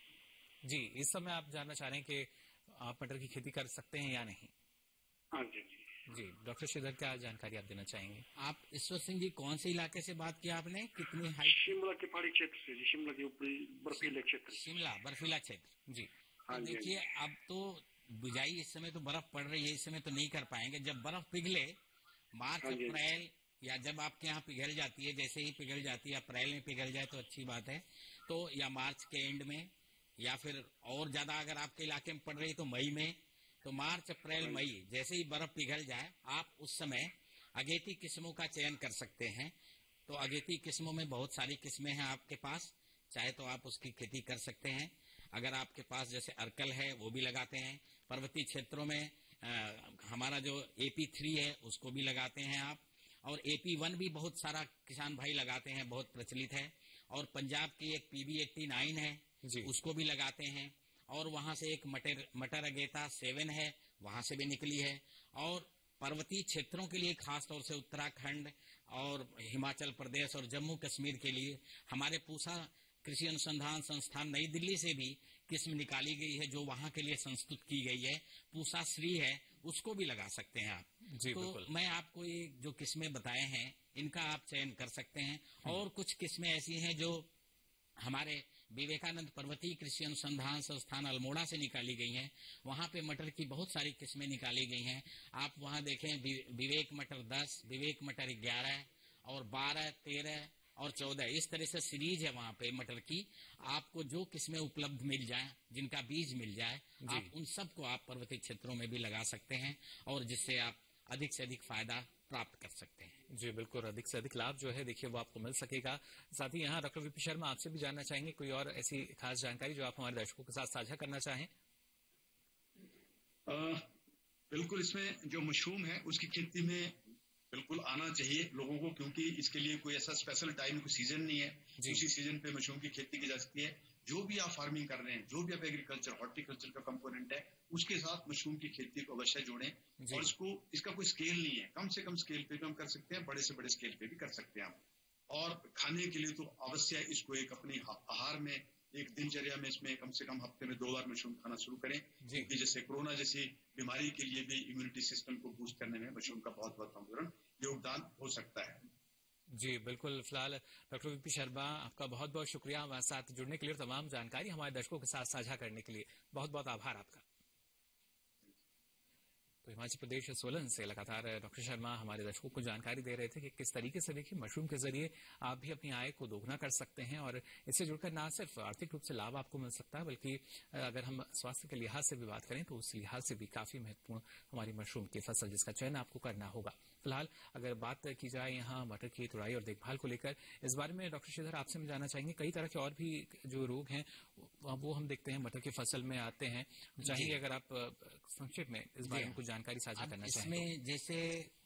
जी? इस समय आप जानना चाह रहे हैं कि आप मटर की खेती कर सकते हैं या नहीं? हाँ जी जी। डॉक्टर श्रीधर, क्या जानकारी आप देना चाहेंगे? आप ईश्वर सिंह जी कौन से इलाके से बात किया आपने? कितनी हाइट? शिमला के पहाड़ी क्षेत्र से जी, शिमला के ऊपरी बर्फीले क्षेत्र। शिमला बर्फीला क्षेत्र जी। हाँ जी। देखिए, अब तो बुझाई इस समय तो बर्फ पड़ रही है, इस समय तो नहीं कर पाएंगे। जब बर्फ पिघले मार्च अप्रैल, या जब आपके यहाँ पिघल जाती है, जैसे ही पिघल जाती है अप्रैल में पिघल जाए तो अच्छी बात है, तो या मार्च के एंड में, या फिर और ज्यादा अगर आपके इलाके में पड़ रही है तो मई में, तो मार्च अप्रैल मई जैसे ही बर्फ पिघल जाए आप उस समय अगेती किस्मों का चयन कर सकते हैं। तो अगेती किस्मों में बहुत सारी किस्में हैं आपके पास, चाहे तो आप उसकी खेती कर सकते हैं। अगर आपके पास जैसे अर्कल है वो भी लगाते हैं, पर्वतीय क्षेत्रों में हमारा जो AP3 है उसको भी लगाते हैं आप, और AP1 भी बहुत सारा किसान भाई लगाते हैं, बहुत प्रचलित है। और पंजाब की एक PB89 है उसको भी लगाते हैं, और वहां से एक मटर अगेता 7 है, वहां से भी निकली है। और पर्वतीय क्षेत्रों के लिए खास तौर से उत्तराखंड और हिमाचल प्रदेश और जम्मू कश्मीर के लिए हमारे पूसा कृषि अनुसंधान संस्थान नई दिल्ली से भी किस्म निकाली गई है जो वहां के लिए संस्तुत की गई है। पूसा श्री है, उसको भी लगा सकते हैं आप जी। तो मैं आपको ये जो किस्में बताए हैं इनका आप चयन कर सकते हैं। और कुछ किस्में ऐसी हैं जो हमारे विवेकानंद पर्वतीय कृषि अनुसंधान संस्थान अल्मोड़ा से निकाली गई हैं, वहां पे मटर की बहुत सारी किस्में निकाली गई हैं। आप वहां देखें, विवेक मटर 10, विवेक मटर 11 और 12, 13 और 14, इस तरह से सीरीज है वहां पे मटर की। आपको जो किस्में उपलब्ध मिल जाए, जिनका बीज मिल जाए, आप उन सबको आप पर्वतीय क्षेत्रों में भी लगा सकते हैं, और जिससे आप अधिक से अधिक फायदा प्राप्त कर सकते हैं। जी बिल्कुल, अधिक से अधिक लाभ जो है देखिए वो आपको मिल सकेगा। साथ ही यहाँ डॉक्टर वीपी शर्मा, आपसे भी जानना चाहेंगे कोई और ऐसी खास जानकारी जो आप हमारे दर्शकों के साथ साझा करना चाहें? बिल्कुल, इसमें जो मशरूम है उसकी खेती में बिल्कुल आना चाहिए लोगों को, क्योंकि इसके लिए कोई ऐसा स्पेशल टाइम, कोई सीजन नहीं है। उसी सीजन पे मशरूम की खेती की जा सकती है। जो भी आप फार्मिंग कर रहे हैं, जो भी आप एग्रीकल्चर, हॉर्टिकल्चर का कंपोनेंट है, उसके साथ मशरूम की खेती को अवश्य जोड़ें। और इसका कोई स्केल नहीं है, कम से कम स्केल पे भी हम कर सकते हैं, बड़े से बड़े स्केल पे भी कर सकते हैं हम। और खाने के लिए तो अवश्य इसको एक अपनी आहार में, एक दिनचर्या में इसमें कम से कम हफ्ते में 2 बार मशरूम खाना शुरू करें, क्योंकि जैसे कोरोना जैसी बीमारी के लिए भी इम्यूनिटी सिस्टम को बूस्ट करने में मशरूम का बहुत महत्वपूर्ण योगदान हो सकता है। जी बिल्कुल। फिलहाल डॉक्टर वीपी शर्मा, आपका बहुत बहुत शुक्रिया हमारे साथ जुड़ने के लिए, तमाम जानकारी हमारे दर्शकों के साथ साझा करने के लिए बहुत बहुत आभार आपका। तो हिमाचल प्रदेश सोलन से लगातार डॉक्टर शर्मा हमारे दर्शकों को जानकारी दे रहे थे कि किस तरीके से देखिए मशरूम के जरिए आप भी अपनी आय को दोगुना कर सकते हैं, और इससे जुड़कर न सिर्फ आर्थिक रूप से लाभ आपको मिल सकता है, बल्कि अगर हम स्वास्थ्य के लिहाज से भी बात करें तो उस लिहाज से भी काफी महत्वपूर्ण हमारी मशरूम की फसल, जिसका चयन आपको करना होगा। फिलहाल अगर बात की जाए यहाँ मटर की तुड़ाई और देखभाल को लेकर, इस बारे में डॉक्टर श्रीधर आपसे हम जानना चाहेंगे। कई तरह के और भी जो रोग हैं वो हम देखते हैं मटर की फसल में आते हैं, चाहेंगे अगर आप संक्षेप में इस बारे में कुछ जानकारी साझा करना चाहें। इसमें जैसे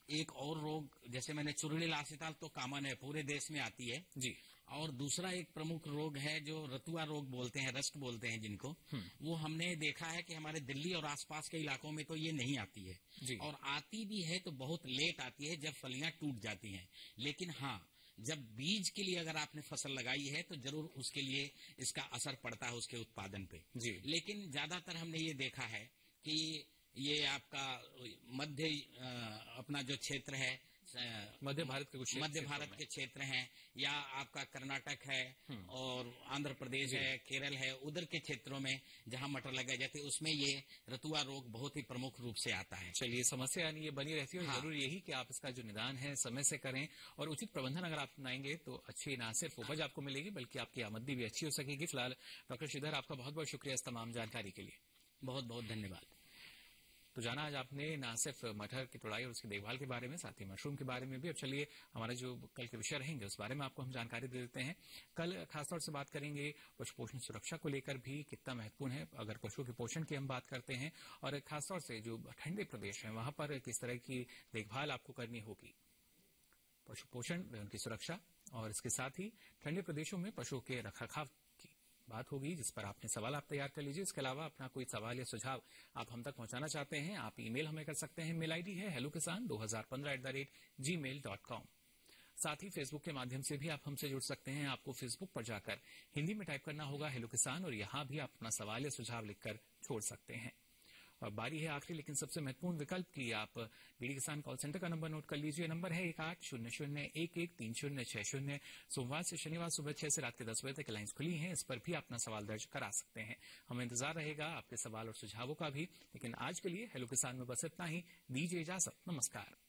एक और रोग, जैसे मैंने चुरुड़ी लासीताल तो कॉमन है, पूरे देश में आती है जी। और दूसरा एक प्रमुख रोग है जो रतुआ रोग बोलते हैं, रस्ट बोलते हैं जिनको, वो हमने देखा है कि हमारे दिल्ली और आसपास के इलाकों में तो ये नहीं आती है जी। और आती भी है तो बहुत लेट आती है, जब फलियां टूट जाती हैं। लेकिन हाँ, जब बीज के लिए अगर आपने फसल लगाई है तो जरूर उसके लिए इसका असर पड़ता है उसके उत्पादन पे जी। लेकिन ज्यादातर हमने ये देखा है कि ये आपका मध्य अपना जो क्षेत्र है, मध्य भारत के क्षेत्र हैं, या आपका कर्नाटक है और आंध्र प्रदेश है, केरल है, उधर के क्षेत्रों में जहां मटर लगाए जाते हैं उसमें ये रतुआ रोग बहुत ही प्रमुख रूप से आता है। चलिए, समस्या यानी ये बनी रहती है। हाँ। जरूर यही कि आप इसका जो निदान है समय से करें और उचित प्रबंधन अगर आप अपनाएंगे तो अच्छी न सिर्फ उपज आपको मिलेगी बल्कि आपकी आमदनी भी अच्छी हो सकेगी। फिलहाल डॉक्टर श्रीधर, आपका बहुत बहुत शुक्रिया इस तमाम जानकारी के लिए। बहुत बहुत धन्यवाद। तो जाना आज आपने न सिर्फ मटर की तुड़ाई और उसकी देखभाल के बारे में, साथ ही मशरूम के बारे में भी। अब चलिए हमारे जो कल के विषय रहेंगे उस बारे में आपको हम जानकारी दे देते हैं। कल खासतौर से बात करेंगे पशु पोषण सुरक्षा को लेकर भी कितना महत्वपूर्ण है अगर पशुओं के पोषण की हम बात करते हैं, और खासतौर से जो ठंडे प्रदेश हैं वहां पर किस तरह की देखभाल आपको करनी होगी। पशु पोषण व उनकी सुरक्षा और इसके साथ ही ठंडे प्रदेशों में पशुओं के रखरखाव बात होगी, जिस पर आपने सवाल आप तैयार कर लीजिए। इसके अलावा अपना कोई सवाल या सुझाव आप हम तक पहुंचाना चाहते हैं, आप ईमेल हमें कर सकते हैं। मेल आईडी है hellokisan2015@gmail.com। साथ ही फेसबुक के माध्यम से भी आप हमसे जुड़ सकते हैं। आपको फेसबुक पर जाकर हिंदी में टाइप करना होगा हेलो किसान, और यहां भी आप अपना सवाल या सुझाव लिखकर छोड़ सकते हैं। और बारी है आखिरी लेकिन सबसे महत्वपूर्ण विकल्प की। आप डीडी किसान कॉल सेंटर का नंबर नोट कर लीजिए। नंबर है 1800113060। सोमवार से शनिवार सुबह 6 से रात के 10 बजे तक लाइन्स खुली हैं, इस पर भी अपना सवाल दर्ज करा सकते हैं। हमें इंतजार रहेगा आपके सवाल और सुझावों का भी। लेकिन आज के लिए हेलो किसान में बस इतना ही। दीजिए इजाजत, नमस्कार।